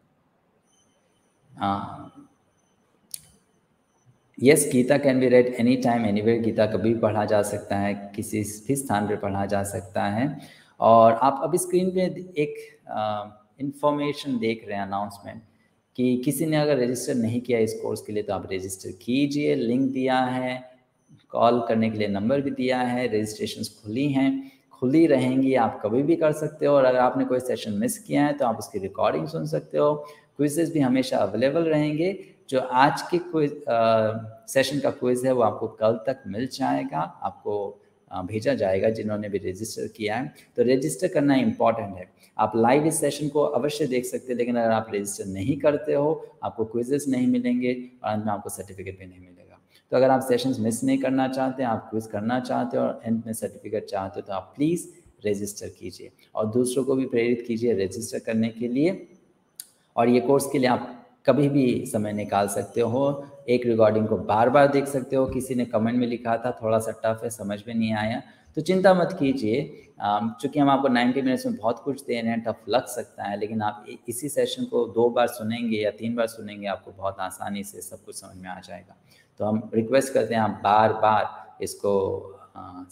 Yes, Gita can be read any time anywhere. Gita कभी पढ़ा जा सकता है, किसी भी स्थान पर पढ़ा जा सकता है। और आप अभी स्क्रीन पे एक इंफॉर्मेशन देख रहे हैं, अनाउंसमेंट, कि किसी ने अगर रजिस्टर नहीं किया इस कोर्स के लिए तो आप रजिस्टर कीजिए। लिंक दिया है, कॉल करने के लिए नंबर भी दिया है, रजिस्ट्रेशंस खुली हैं, खुली रहेंगी, आप कभी भी कर सकते हो। और अगर आपने कोई सेशन मिस किया है तो आप उसकी रिकॉर्डिंग सुन सकते हो। क्विजेस भी हमेशा अवेलेबल रहेंगे। जो आज के क्विज सेशन का क्विज है वो आपको कल तक मिल जाएगा, आपको आ, भेजा जाएगा जिन्होंने भी रजिस्टर किया है। तो रजिस्टर करना इम्पॉर्टेंट है। आप लाइव इस सेशन को अवश्य देख सकते हैं, लेकिन अगर आप रजिस्टर नहीं करते हो आपको क्विजेस नहीं मिलेंगे और अंत में आपको सर्टिफिकेट भी नहीं मिलेगा। तो अगर आप सेशंस मिस नहीं करना चाहते, आप क्विज करना चाहते हो और एंड में सर्टिफिकेट चाहते हो, तो आप प्लीज़ रजिस्टर कीजिए और दूसरों को भी प्रेरित कीजिए रजिस्टर करने के लिए। और ये कोर्स के लिए आप कभी भी समय निकाल सकते हो। एक रिकॉर्डिंग को बार बार देख सकते हो। किसी ने कमेंट में लिखा था थोड़ा सा टफ है, समझ में नहीं आया, तो चिंता मत कीजिए। चूँकि हम आपको नब्बे मिनट्स में बहुत कुछ दे रहे हैं, टफ लग सकता है, लेकिन आप इसी सेशन को दो बार सुनेंगे या तीन बार सुनेंगे, आपको बहुत आसानी से सब कुछ समझ में आ जाएगा। तो हम रिक्वेस्ट करते हैं आप बार बार इसको आ,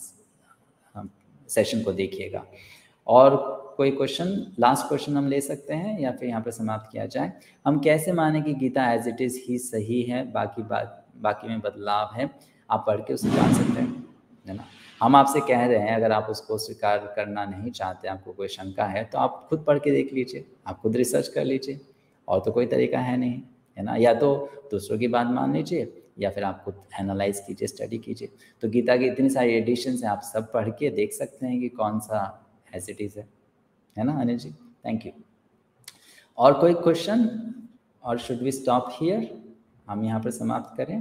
सेशन को देखिएगा। और कोई क्वेश्चन, लास्ट क्वेश्चन हम ले सकते हैं या फिर यहाँ पर समाप्त किया जाए। हम कैसे माने कि गीता एज इट इज़ ही सही है, बाकी बात बाकी में बदलाव है? आप पढ़ के उसे जान सकते हैं, है ना। हम आपसे कह रहे हैं अगर आप उसको स्वीकार करना नहीं चाहते, आपको कोई शंका है, तो आप खुद पढ़ के देख लीजिए, आप खुद रिसर्च कर लीजिए, और तो कोई तरीका है नहीं, है ना। या तो दूसरों की बात मान लीजिए या फिर आप खुद एनालाइज कीजिए, स्टडी कीजिए। तो गीता की इतनी सारी एडिशंस हैं, आप सब पढ़ के देख सकते हैं कि कौन सा एज इट इज़ है, है ना अनिल जी। Thank you. और कोई क्वेश्चन, और शुड वी स्टॉप हियर? हम यहाँ पर समाप्त करें।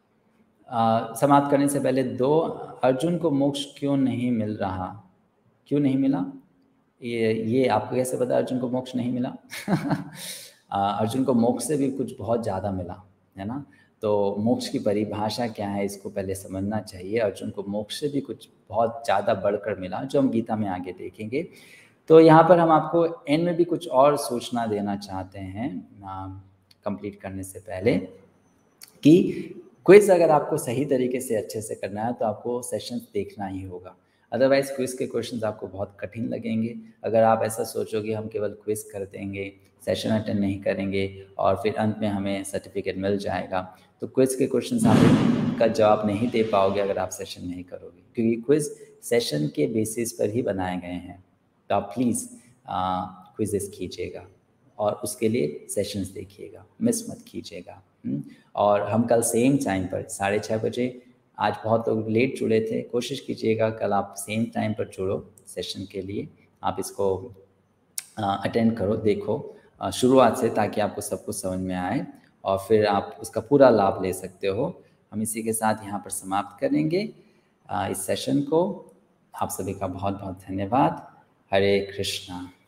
आ, समाप्त करने से पहले दो, अर्जुन को मोक्ष क्यों नहीं मिल रहा, क्यों नहीं मिला? ये ये आपको कैसे पता अर्जुन को मोक्ष नहीं मिला? आ, अर्जुन को मोक्ष से भी कुछ बहुत ज़्यादा मिला, है ना। तो मोक्ष की परिभाषा क्या है इसको पहले समझना चाहिए। अर्जुन को मोक्ष से भी कुछ बहुत ज़्यादा बढ़कर मिला, जो हम गीता में आगे देखेंगे। तो यहाँ पर हम आपको एंड में भी कुछ और सूचना देना चाहते हैं कंप्लीट करने से पहले, कि क्विज अगर आपको सही तरीके से अच्छे से करना है तो आपको सेशंस देखना ही होगा, अदरवाइज क्विज के क्वेश्चंस आपको बहुत कठिन लगेंगे। अगर आप ऐसा सोचोगे हम केवल क्विज कर देंगे, सेशन अटेंड नहीं करेंगे और फिर अंत में हमें सर्टिफिकेट मिल जाएगा, तो क्विज के क्वेश्चंस आप का जवाब नहीं दे पाओगे अगर आप सेशन नहीं करोगे, क्योंकि क्विज सेशन के बेसिस पर ही बनाए गए हैं। तो आप प्लीज़ क्विजेस कीजिएगा और उसके लिए सेशंस देखिएगा, मिस मत कीजिएगा। और हम कल सेम टाइम पर साढ़े छः बजे, आज बहुत लोग लेट जुड़े थे, कोशिश कीजिएगा कल आप सेम टाइम पर जुड़ो सेशन के लिए। आप इसको अटेंड करो, देखो शुरुआत से, ताकि आपको सब कुछ समझ में आए और फिर आप उसका पूरा लाभ ले सकते हो। हम इसी के साथ यहाँ पर समाप्त करेंगे इस सेशन को। आप सभी का बहुत बहुत धन्यवाद। हरे कृष्णा।